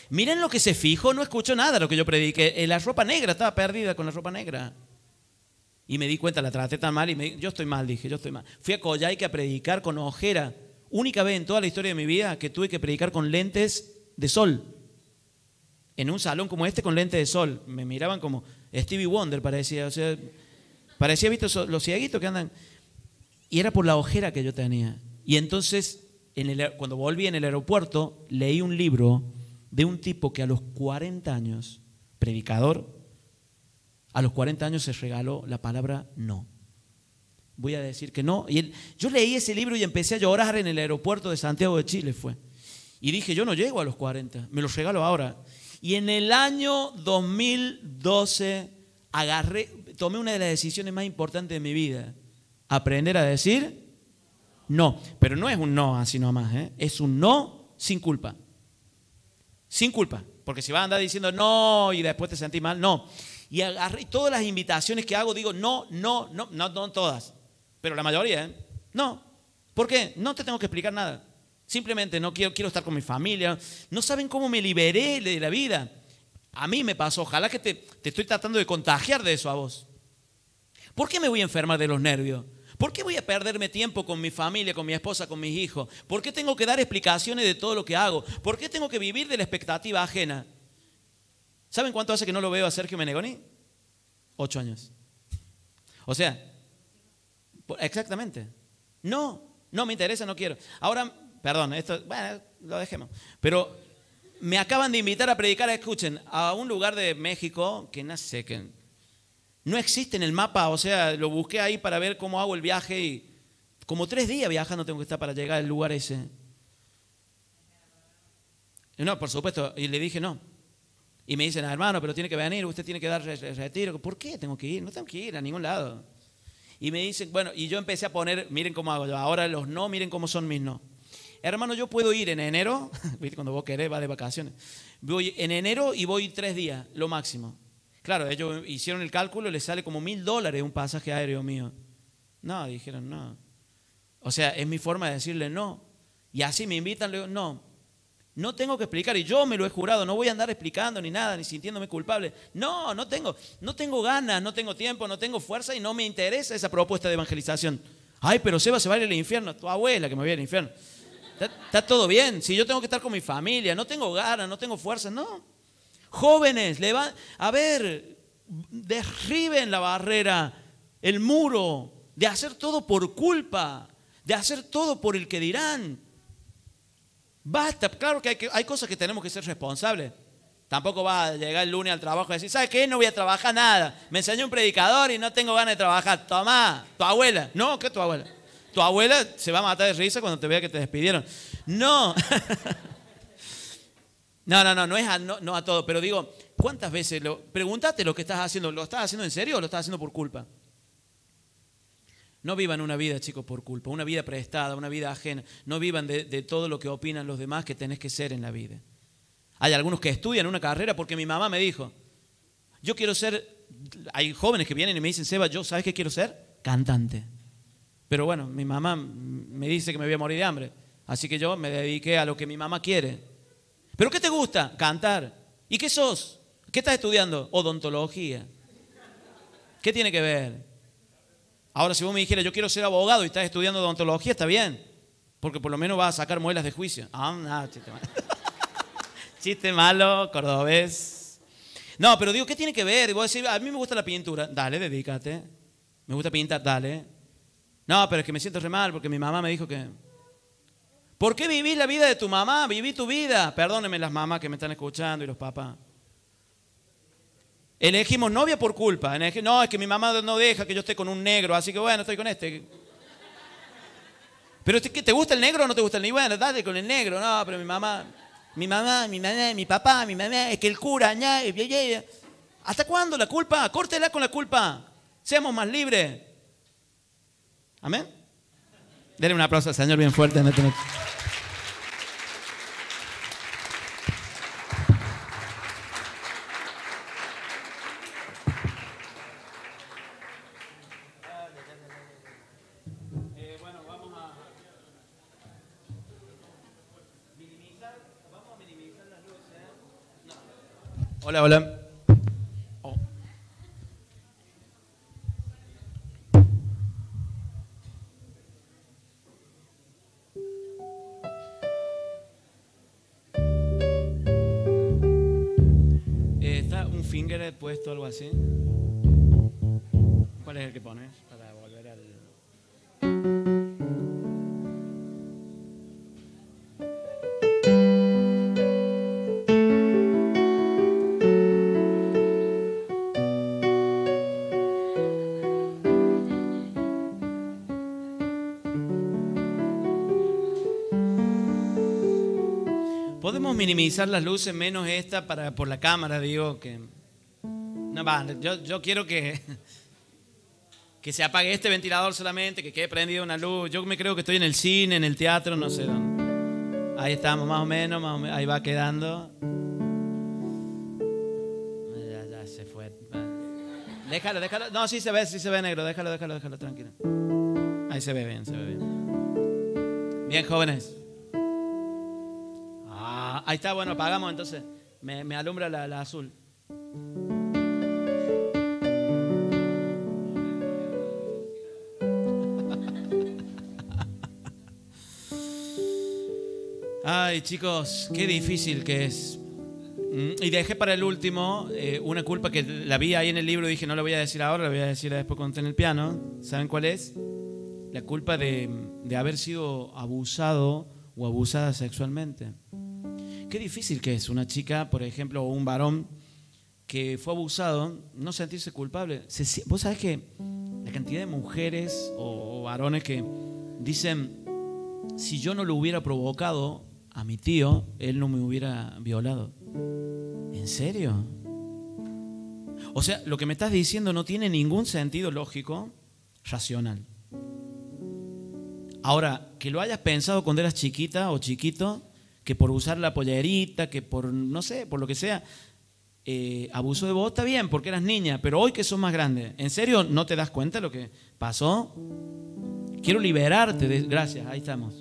Miren lo que se fijó, no escuchó nada de lo que yo prediqué. Eh, La ropa negra, estaba perdida con la ropa negra. Y me di cuenta, la traté tan mal y me, yo estoy mal, dije, yo estoy mal. Fui a Coyhaique a predicar con ojera. Única vez en toda la historia de mi vida que tuve que predicar con lentes de sol. En un salón como este con lentes de sol. Me miraban como Stevie Wonder, parecía. O sea, parecía, ¿viste? Los cieguitos que andan. Y era por la ojera que yo tenía. Y entonces, en el, cuando volví en el aeropuerto, leí un libro de un tipo que a los cuarenta años, predicador, a los cuarenta años se regaló la palabra no. Voy a decir que no. Y él, yo leí ese libro y empecé a llorar en el aeropuerto de Santiago de Chile, fue. Y dije, yo no llego a los cuarenta, me los regalo ahora. Y en el año dos mil doce agarré, tomé una de las decisiones más importantes de mi vida. Aprender a decir no. Pero no es un no así nomás, ¿eh? Es un no sin culpa. Sin culpa. Porque si vas a andar diciendo no y después te sentís mal, no. Y agarré todas las invitaciones que hago, digo no, no, no, no, no todas. Pero la mayoría, ¿eh? No. ¿Por qué? No te tengo que explicar nada. Simplemente no quiero, quiero estar con mi familia. No saben cómo me liberé de la vida. A mí me pasó. Ojalá que te, te estoy tratando de contagiar de eso a vos. ¿Por qué me voy a enfermar de los nervios? ¿Por qué voy a perderme tiempo con mi familia, con mi esposa, con mis hijos? ¿Por qué tengo que dar explicaciones de todo lo que hago? ¿Por qué tengo que vivir de la expectativa ajena? ¿Saben cuánto hace que no lo veo a Sergio Menegoni? Ocho años. O sea, exactamente. No, no me interesa, no quiero. Ahora, perdón, esto, bueno, lo dejemos. Pero me acaban de invitar a predicar, escuchen, a un lugar de México que no sé, que no existe en el mapa. O sea, lo busqué ahí para ver cómo hago el viaje y como tres días viajando tengo que estar para llegar al lugar ese. No, por supuesto, y le dije no. Y me dicen, hermano, pero tiene que venir, usted tiene que dar retiro. ¿Por qué tengo que ir? No tengo que ir a ningún lado. Y me dicen, bueno, y yo empecé a poner, miren cómo hago yo, ahora los no, miren cómo son mis no. Hermano, yo puedo ir en enero, ¿viste? Cuando vos querés, vas de vacaciones. Voy en enero y voy tres días, lo máximo. Claro, ellos hicieron el cálculo, les sale como mil dólares un pasaje aéreo mío. No, dijeron no. O sea, es mi forma de decirle no. Y así me invitan, le digo, no. No tengo que explicar, y yo me lo he jurado, no voy a andar explicando ni nada, ni sintiéndome culpable. No, no tengo, no tengo ganas, no tengo tiempo, no tengo fuerza y no me interesa esa propuesta de evangelización. Ay, pero Seba se va a ir al infierno, tu abuela que me vaya al infierno. Está, está todo bien, si yo tengo que estar con mi familia, no tengo ganas, no tengo fuerza, no. Jóvenes, le van, a ver, derriben la barrera, el muro, de hacer todo por culpa, de hacer todo por el que dirán. Basta, claro que hay, que hay cosas que tenemos que ser responsables. Tampoco va a llegar el lunes al trabajo y decir, ¿sabes qué? No voy a trabajar nada. Me enseñó un predicador y no tengo ganas de trabajar. Tomá, tu abuela. No, ¿qué tu abuela? Tu abuela se va a matar de risa cuando te vea que te despidieron. No. No, no, no, no es a, no, no a todo. Pero digo, ¿cuántas veces? Lo, pregúntate lo que estás haciendo. ¿Lo estás haciendo en serio o lo estás haciendo por culpa? No vivan una vida, chicos, por culpa, una vida prestada, una vida ajena. No vivan de, de todo lo que opinan los demás que tenés que ser en la vida. Hay algunos que estudian una carrera porque mi mamá me dijo, yo quiero ser, hay jóvenes que vienen y me dicen, Seba, ¿yo sabes qué quiero ser? Cantante. Pero bueno, mi mamá me dice que me voy a morir de hambre, así que yo me dediqué a lo que mi mamá quiere. ¿Pero qué te gusta? Cantar. ¿Y qué sos? ¿Qué estás estudiando? Odontología. ¿Qué tiene que ver? Ahora, si vos me dijeras, yo quiero ser abogado y estás estudiando odontología, está bien. Porque por lo menos vas a sacar muelas de juicio. Ah, no, chiste malo. Chiste malo, cordobés. No, pero digo, ¿qué tiene que ver? Y vos decís, a mí me gusta la pintura. Dale, dedícate. Me gusta pintar, dale. No, pero es que me siento re mal porque mi mamá me dijo que... ¿Por qué vivís la vida de tu mamá? Viví tu vida. Perdónenme las mamás que me están escuchando y los papás. Elegimos novia por culpa. No, es que mi mamá no deja que yo esté con un negro, así que bueno, estoy con este. ¿Pero te gusta el negro o no te gusta el negro? Bueno, dale con el negro. No, pero mi mamá, mi mamá, mi mamá, mi papá, mi mamá, es que el cura, ña, ya, ya, ya. ¿Hasta cuándo la culpa? Córtela con la culpa. Seamos más libres. Amén. Denle un aplauso al Señor bien fuerte. Hola, hola. Oh. Eh, ¿Está un finger puesto, algo así? ¿Cuál es el que pones para volver al...? Podemos minimizar las luces menos esta para, por la cámara, digo que... No, va, yo, yo quiero que, que se apague este ventilador solamente, que quede prendida una luz. Yo me creo que estoy en el cine, en el teatro, no sé dónde. Ahí estamos, más o menos, más o menos ahí va quedando. Ya, ya se fue. Déjalo, déjalo. No, sí se ve, sí se ve negro. Déjalo, déjalo, déjalo, tranquilo. Ahí se ve bien, se ve bien. Bien, jóvenes. Ah, ahí está, bueno, apagamos entonces. Me, me alumbra la, la azul. Ay, chicos, qué difícil que es. Y dejé para el último eh, una culpa que la vi ahí en el libro y dije, no la voy a decir ahora, la voy a decir después cuando esté en el piano. ¿Saben cuál es? La culpa de, de haber sido abusado o abusada sexualmente. Qué difícil que es una chica, por ejemplo, o un varón que fue abusado, no sentirse culpable. Se, vos sabés que la cantidad de mujeres o, o varones que dicen, si yo no lo hubiera provocado a mi tío, él no me hubiera violado. ¿En serio? O sea, lo que me estás diciendo no tiene ningún sentido lógico, racional. Ahora, que lo hayas pensado cuando eras chiquita o chiquito, que por usar la pollerita, que por, no sé, por lo que sea, eh, abusó de vos, está bien, porque eras niña, pero hoy que sos más grande, ¿en serio no te das cuenta de lo que pasó? Quiero liberarte de... Gracias, ahí estamos.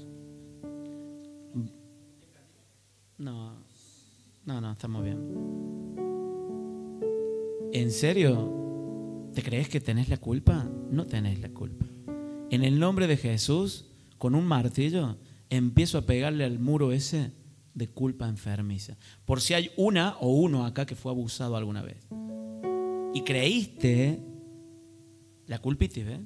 No, no, no, estamos bien. ¿En serio? ¿Te crees que tenés la culpa? No tenés la culpa. En el nombre de Jesús, con un martillo, empiezo a pegarle al muro ese de culpa enfermiza. Por si hay una o uno acá que fue abusado alguna vez. Y creíste, la culpitis, ¿ves?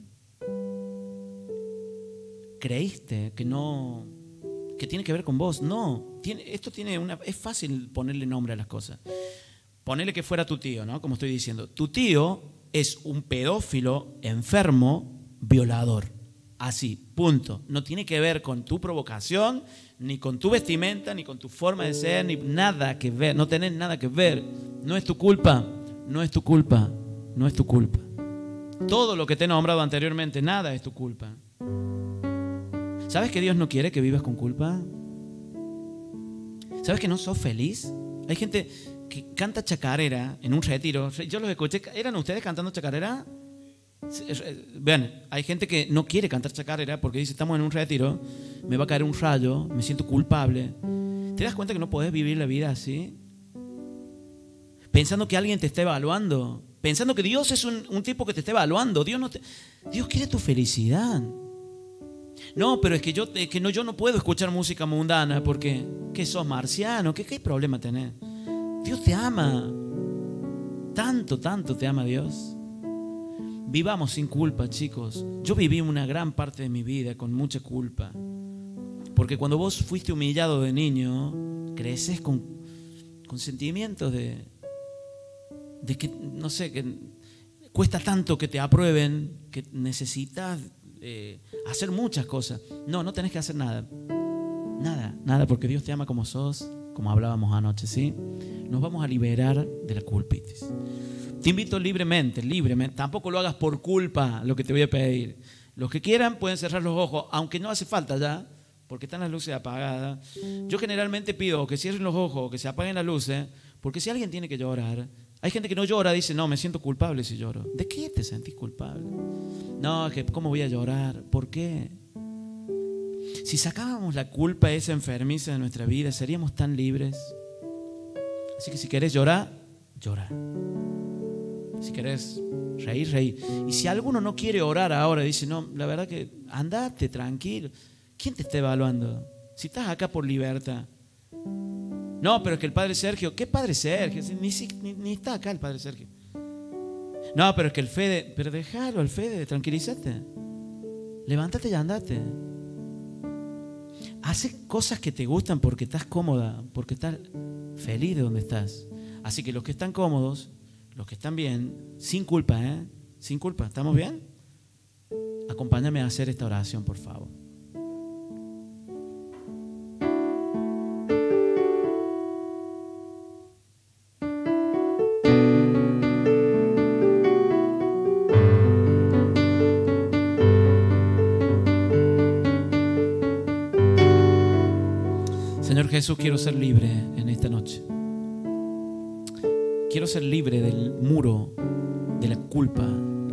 Creíste que no, que tiene que ver con vos. No, tiene, esto tiene una, es fácil ponerle nombre a las cosas. Ponele que fuera tu tío, ¿no? Como estoy diciendo. Tu tío es un pedófilo enfermo, violador. Así, punto. No tiene que ver con tu provocación, ni con tu vestimenta, ni con tu forma de ser, ni nada que ver. No tenés nada que ver. No es tu culpa, no es tu culpa, no es tu culpa. Todo lo que te he nombrado anteriormente, nada es tu culpa. ¿Sabes que Dios no quiere que vivas con culpa? ¿Sabes que no sos feliz? Hay gente que canta chacarera en un retiro. Yo los escuché. ¿Eran ustedes cantando chacarera? Vean, hay gente que no quiere cantar chacarera porque dice, estamos en un retiro, me va a caer un rayo, me siento culpable. ¿Te das cuenta que no podés vivir la vida así? Pensando que alguien te está evaluando, pensando que Dios es un, un tipo que te está evaluando. Dios, no te, Dios quiere tu felicidad. No, pero es que, yo, es que no, yo no puedo escuchar música mundana porque ¿qué sos marciano? ¿Qué, qué problema tenés? Dios te ama. Tanto, tanto te ama Dios. Vivamos sin culpa, chicos. Yo viví una gran parte de mi vida con mucha culpa. Porque cuando vos fuiste humillado de niño, creces con, con sentimientos de, de que, no sé, que cuesta tanto que te aprueben, que necesitas eh, hacer muchas cosas. No, no tenés que hacer nada. Nada, nada, porque Dios te ama como sos, como hablábamos anoche, ¿sí? Nos vamos a liberar de la culpitis. Te invito libremente, libremente. Tampoco lo hagas por culpa lo que te voy a pedir. Los que quieran pueden cerrar los ojos, aunque no hace falta ya, porque están las luces apagadas. Yo generalmente pido que cierren los ojos, que se apaguen las luces, porque si alguien tiene que llorar, hay gente que no llora, dice, no, me siento culpable si lloro. ¿De qué te sentís culpable? No, es que ¿cómo voy a llorar? ¿Por qué? Si sacábamos la culpa esa enfermiza de nuestra vida, seríamos tan libres. Así que si querés llorar, llora. Si querés reír, reír. Y si alguno no quiere orar ahora, dice, no, la verdad que andate tranquilo. ¿Quién te está evaluando? Si estás acá por libertad. No, pero es que el padre Sergio, ¿qué padre Sergio? Ni, ni, ni está acá el padre Sergio. No, pero es que el Fede, pero déjalo al Fede, tranquilízate. Levántate y andate. Hace cosas que te gustan porque estás cómoda, porque estás feliz de donde estás. Así que los que están cómodos, los que están bien, sin culpa, ¿eh? Sin culpa, ¿estamos bien? Acompáñame a hacer esta oración, por favor. Señor Jesús, quiero ser libre en esta noche. Quiero ser libre del muro de la culpa.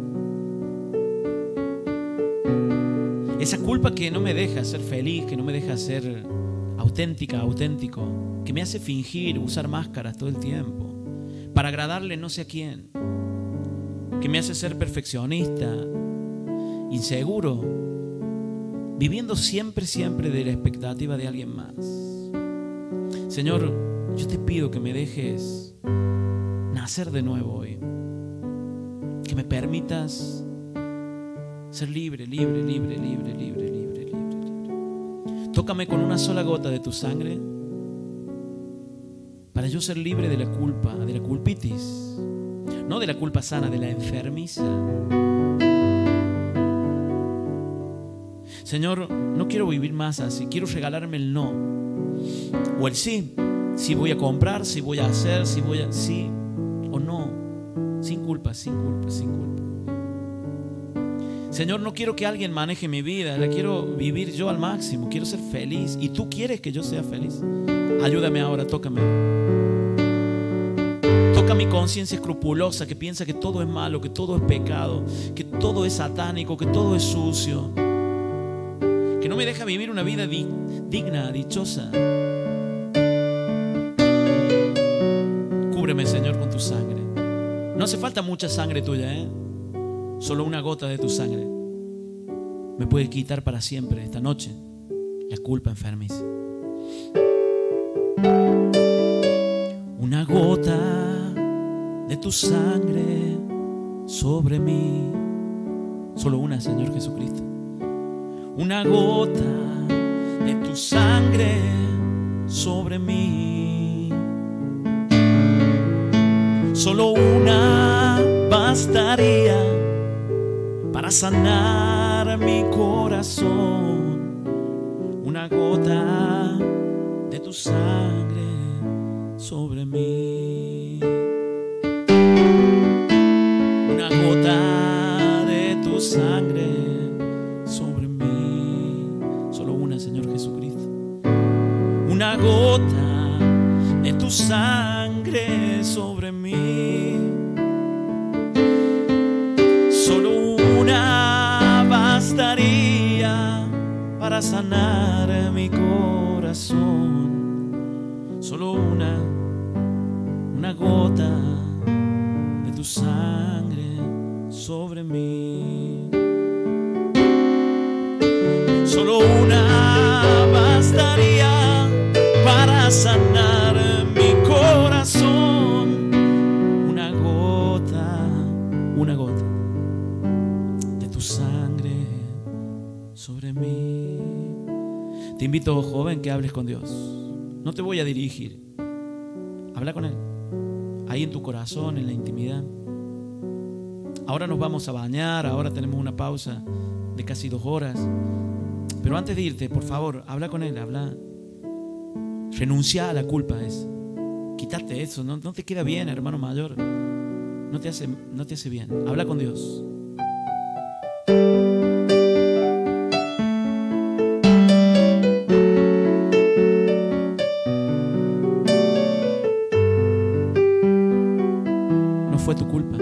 Esa culpa que no me deja ser feliz, que no me deja ser auténtica, auténtico, que me hace fingir, usar máscaras todo el tiempo para agradarle no sé a quién, que me hace ser perfeccionista, inseguro, viviendo siempre, siempre de la expectativa de alguien más. Señor, yo te pido que me dejes nacer de nuevo hoy, que me permitas ser libre, libre, libre, libre, libre, libre, libre, libre. Tócame con una sola gota de tu sangre para yo ser libre de la culpa, de la culpitis, no de la culpa sana, de la enfermiza. Señor, no quiero vivir más así, quiero regalarme el no o el sí. Si voy a comprar, si voy a hacer, si voy a... sí o no, sin culpa, sin culpa, sin culpa. Señor, no quiero que alguien maneje mi vida, la quiero vivir yo al máximo, quiero ser feliz y tú quieres que yo sea feliz. Ayúdame ahora, tócame. Toca mi conciencia escrupulosa que piensa que todo es malo, que todo es pecado, que todo es satánico, que todo es sucio, que no me deja vivir una vida di- digna, dichosa. Cúbreme, Señor, con tu sangre. No hace falta mucha sangre tuya, ¿eh? Solo una gota de tu sangre me puede quitar para siempre esta noche la culpa enfermiza. Una gota de tu sangre sobre mí. Solo una, Señor Jesucristo. Una gota de tu sangre sobre mí. Solo una bastaría para sanar mi corazón. Una gota de tu sangre sobre mí. Una gota de tu sangre sobre mí. Solo una, Señor Jesucristo. Una gota de tu sangre sobre mí. Solo una bastaría para sanar mi corazón. Solo una, una gota de tu sangre sobre mí. Solo una bastaría para sanar mi corazón. Una gota, una gota de tu sangre sobre mí. Te invito, joven, que hables con Dios. No te voy a dirigir. Habla con Él. Ahí en tu corazón, en la intimidad. Ahora nos vamos a bañar. Ahora tenemos una pausa de casi dos horas. Pero antes de irte, por favor, habla con Él. Habla. Renuncia a la culpa. Es. Quítate eso. No, no te queda bien, hermano mayor. No te hace, no te hace bien. Habla con Dios. Fue tu culpa.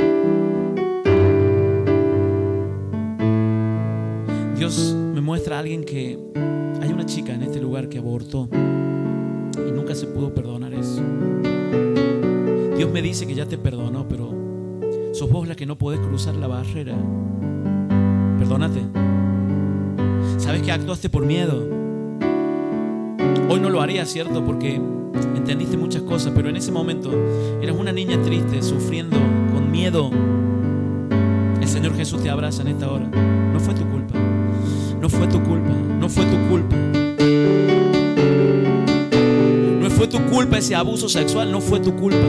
Dios me muestra a alguien que hay una chica en este lugar que abortó y nunca se pudo perdonar eso. Dios Dios me dice que ya te perdonó, pero sos vos la que no podés cruzar la barrera. Perdónate. ¿Sabes que actuaste por miedo? Hoy no lo harías, ¿cierto? Porque entendiste muchas cosas, pero en ese momento eras una niña triste, sufriendo, con miedo. El Señor Jesús te abraza en esta hora. No fue tu culpa. No fue tu culpa. No fue tu culpa. No fue tu culpa ese abuso sexual. No fue tu culpa.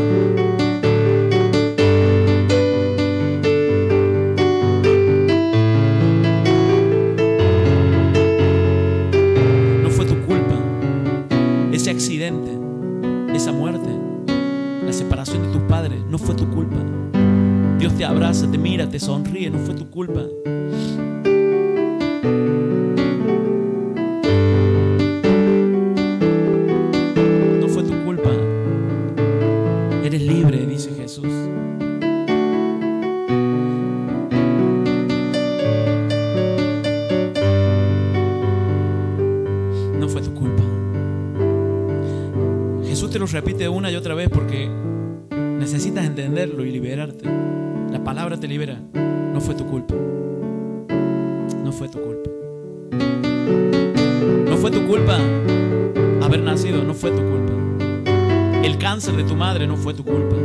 No fue tu culpa ese accidente, esa muerte, la separación de tus padres. No fue tu culpa. Dios te abraza, te mira, te sonríe. No fue tu culpa. No fue tu culpa. Eres libre, dice Jesús. No fue tu culpa. Jesús te lo repite una y otra vez porque necesitas entenderlo y liberarte. La palabra te libera. No fue tu culpa. No fue tu culpa. No fue tu culpa haber nacido. No fue tu culpa. El cáncer de tu madre no fue tu culpa.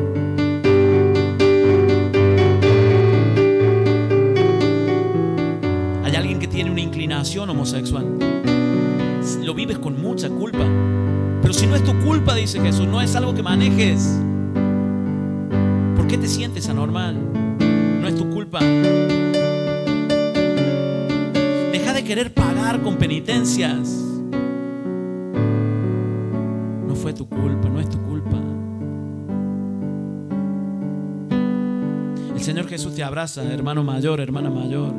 Hay alguien que tiene una inclinación homosexual. Lo vives con mucha culpa. Pero si no es tu culpa, dice Jesús, no es algo que manejes. ¿Por qué te sientes anormal? No es tu culpa. Deja de querer pagar con penitencias. No fue tu culpa, no es tu culpa. El Señor Jesús te abraza, hermano mayor, hermana mayor.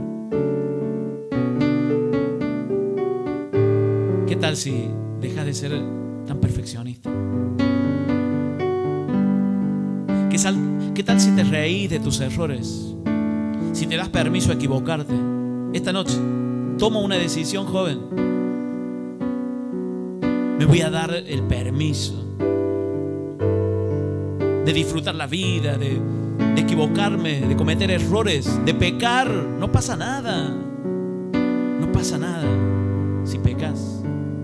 ¿Qué tal si dejas de ser tan perfeccionista? ¿Qué tal, ¿Qué tal si te reís de tus errores? Si te das permiso a equivocarte. Esta noche toma una decisión, joven. Me voy a dar el permiso de disfrutar la vida, de, de equivocarme, de cometer errores, de pecar. No pasa nada. No pasa nada si pecas.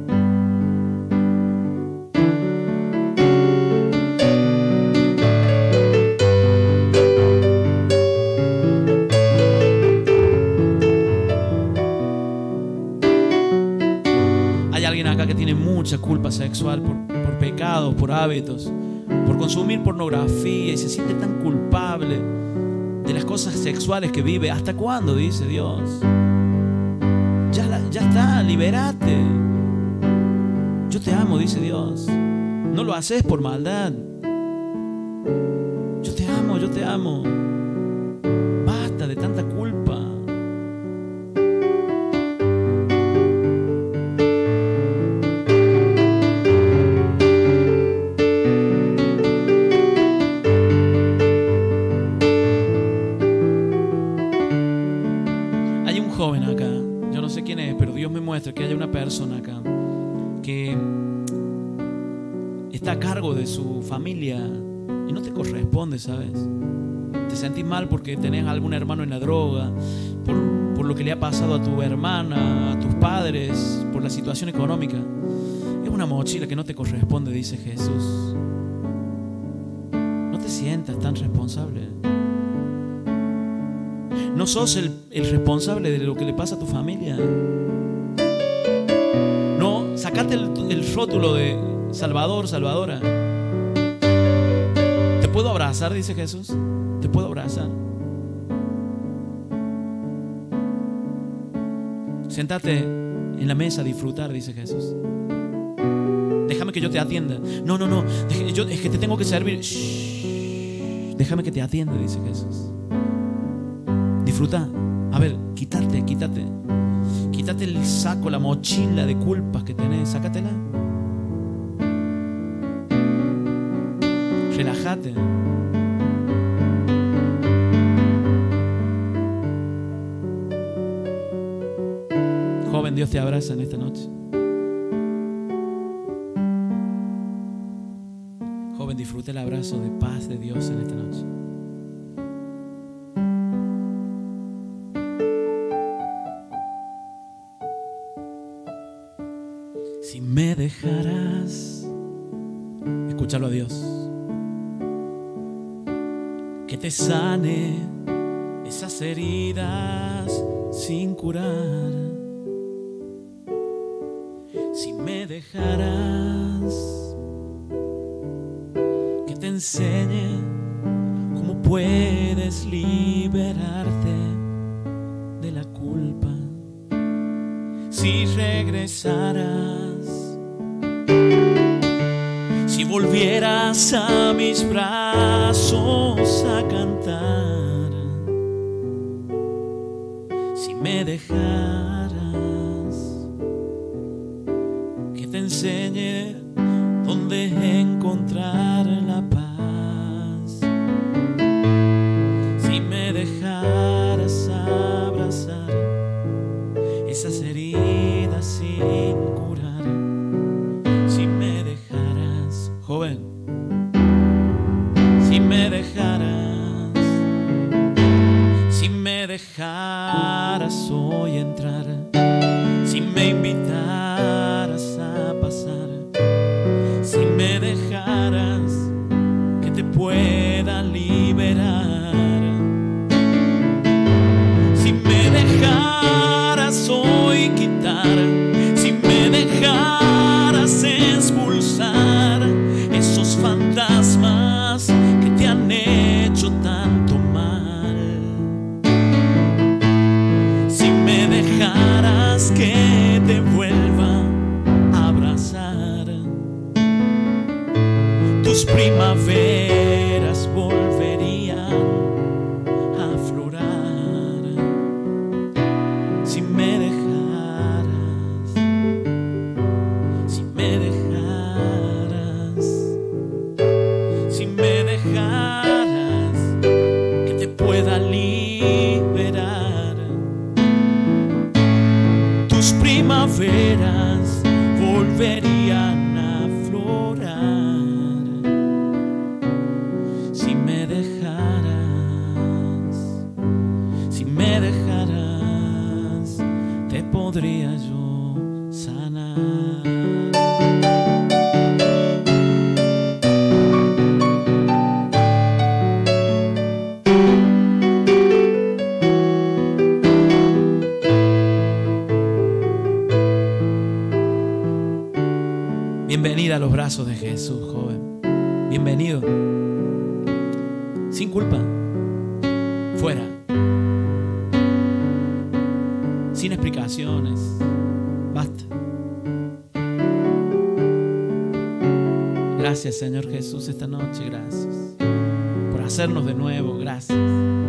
Que tiene mucha culpa sexual por, por pecados, por hábitos, por consumir pornografía, y se siente tan culpable de las cosas sexuales que vive. ¿Hasta cuándo? Dice Dios. Ya, la, ya está, libérate. Yo te amo, dice Dios. No lo haces por maldad. Yo te amo, yo te amo. Basta de tanta culpa. Que haya una persona acá que está a cargo de su familia y no te corresponde, ¿sabes? Te sentís mal porque tenés algún hermano en la droga, por, por lo que le ha pasado a tu hermana, a tus padres, por la situación económica. Es una mochila que no te corresponde, dice Jesús. No te sientas tan responsable. No sos el, el responsable de lo que le pasa a tu familia. Sacate el, el rótulo de Salvador, Salvadora. ¿Te puedo abrazar? Dice Jesús. ¿Te puedo abrazar? Séntate en la mesa a disfrutar, dice Jesús. Déjame que yo te atienda. No, no, no. Yo, es que te tengo que servir. Shh. Déjame que te atienda, dice Jesús. Disfruta. A ver, quítate, quítate. Quítate el saco, la mochila de culpas que tenés. Sácatela. Relájate. Joven, Dios te abraza en esta noche. Joven, disfruta. siente el abrazo de paz de Dios en esta noche. Si me dejarás, escúchalo a Dios, que te sane esas heridas sin curar. Si me dejarás, que te enseñe cómo puedes liberarte de la culpa. Si regresaras, si volvieras a mis brazos a cantar, si me dejaras, que te enseñe dónde encontrar la paz. Si me dejaras abrazar esas heridas sin curar. Si me dejaras, joven, si me dejaras, si me dejaras hoy entrar, si me invitaras a pasar, si me dejaras que te pueda liberar, si me dejaras hoy quitar, si me dejaras expulsar esos fantasmas que te han hecho tanto mal, si me dejaras que te vuelva a abrazar, tus primaveras volverían a aflorar. Si me dejaras, si me dejaras, si me dejaras que te pueda liberar, tus primaveras volverían a aflorar. Si me dejaras, si me dejaras, te podría yo sanar. Bienvenida a los brazos de Jesús, joven. Bienvenido. Sin culpa. Fuera. Sin explicaciones. Basta. Gracias, Señor Jesús, esta noche. Gracias por hacernos de nuevo. Gracias.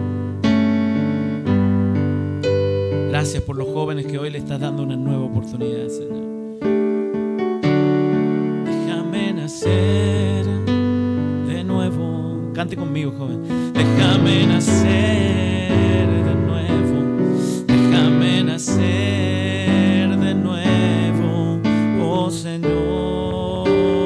Gracias por los jóvenes que hoy le estás dando una nueva oportunidad, Señor. Déjame nacer de nuevo. Cante conmigo, joven. Déjame nacer de nuevo. Déjame nacer de nuevo, oh Señor.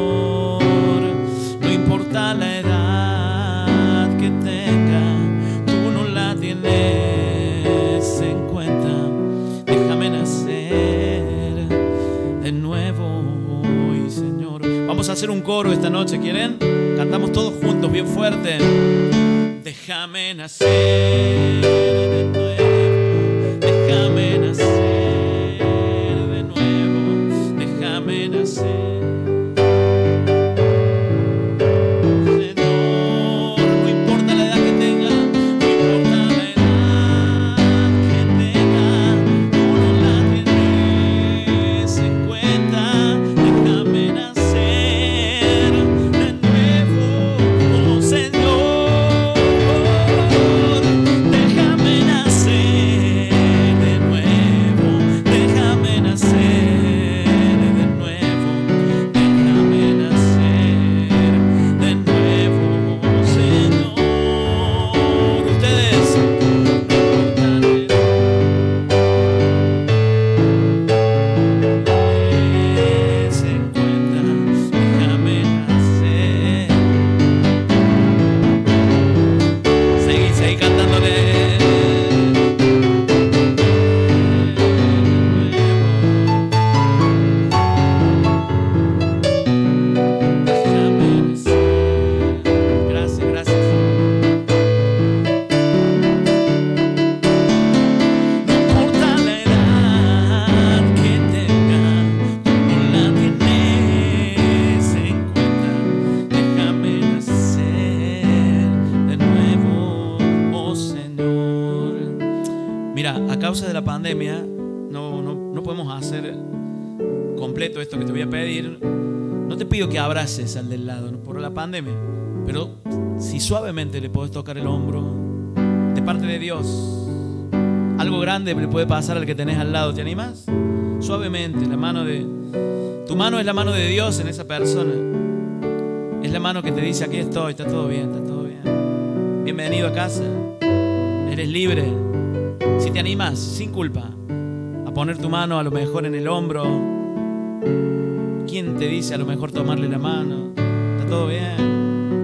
No importa la edad que tenga, tú no la tienes en cuenta. Déjame nacer de nuevo hoy, Señor. Vamos a hacer un coro esta noche, ¿quieren? Cantamos todos juntos, bien fuerte. Déjame nacer de nuevo, déjame nacer de nuevo, déjame nacer. Señor, no importa la edad que tenga, no importa la edad que tenga, tú no la tienes en cuenta. Déjame nacer de nuevo, oh Señor. Déjame nacer. de la pandemia no, no, no podemos hacer completo esto que te voy a pedir. No te pido que abraces al del lado, ¿no?, por la pandemia, pero si suavemente le puedes tocar el hombro de parte de Dios, algo grande le puede pasar al que tenés al lado. ¿Te animas? Suavemente, la mano de... Tu mano es la mano de Dios en esa persona. Es la mano que te dice: aquí estoy, está todo bien, está todo bien. Bienvenido a casa. Eres libre. Si te animas, sin culpa, a poner tu mano a lo mejor en el hombro. ¿Quién te dice a lo mejor tomarle la mano? Está todo bien.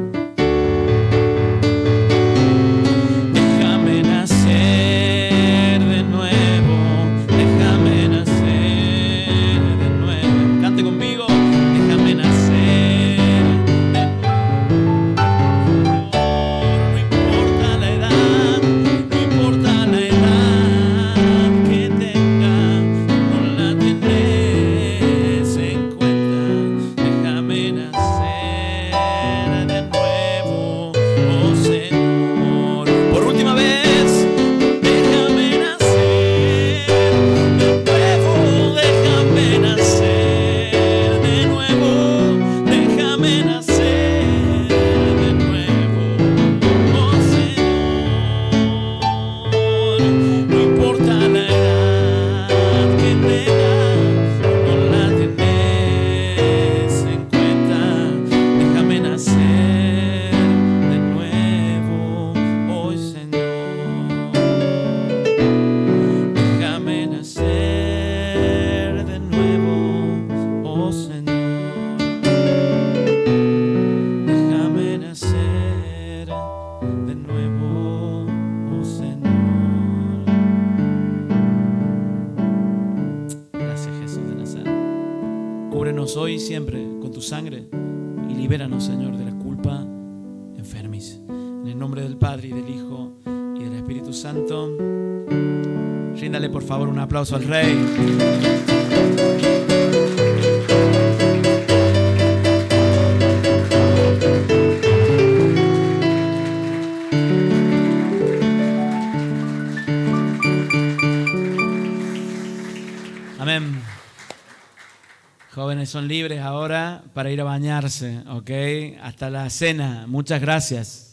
Déjame nacer de nuevo, déjame nacer de nuevo. Cante conmigo. Déjame nacer de nuevo. No importa la edad, no importa la edad que tenga, no la tendrás en cuenta. Déjame nacer de nuevo, oh Señor. Por última vez, déjame nacer de nuevo, déjame nacer de nuevo, déjame nacer de nuevo, oh Señor. No importa la edad que tengas, no la tienes en cuenta. Déjame nacer de nuevo, oh Señor. Déjame nacer de nuevo, oh Señor. Déjame nacer de nuevo, oh Señor. Gracias, Jesús de Nazaret. Cúbrenos hoy y siempre con tu sangre y libéranos, Señor, de la culpa enfermiza. En el nombre del Padre y del Hijo y del Espíritu Santo. Ríndale por favor un aplauso al Rey. Amén. Jóvenes son libres ahora para ir a bañarse, ¿ok? Hasta la cena. Muchas gracias.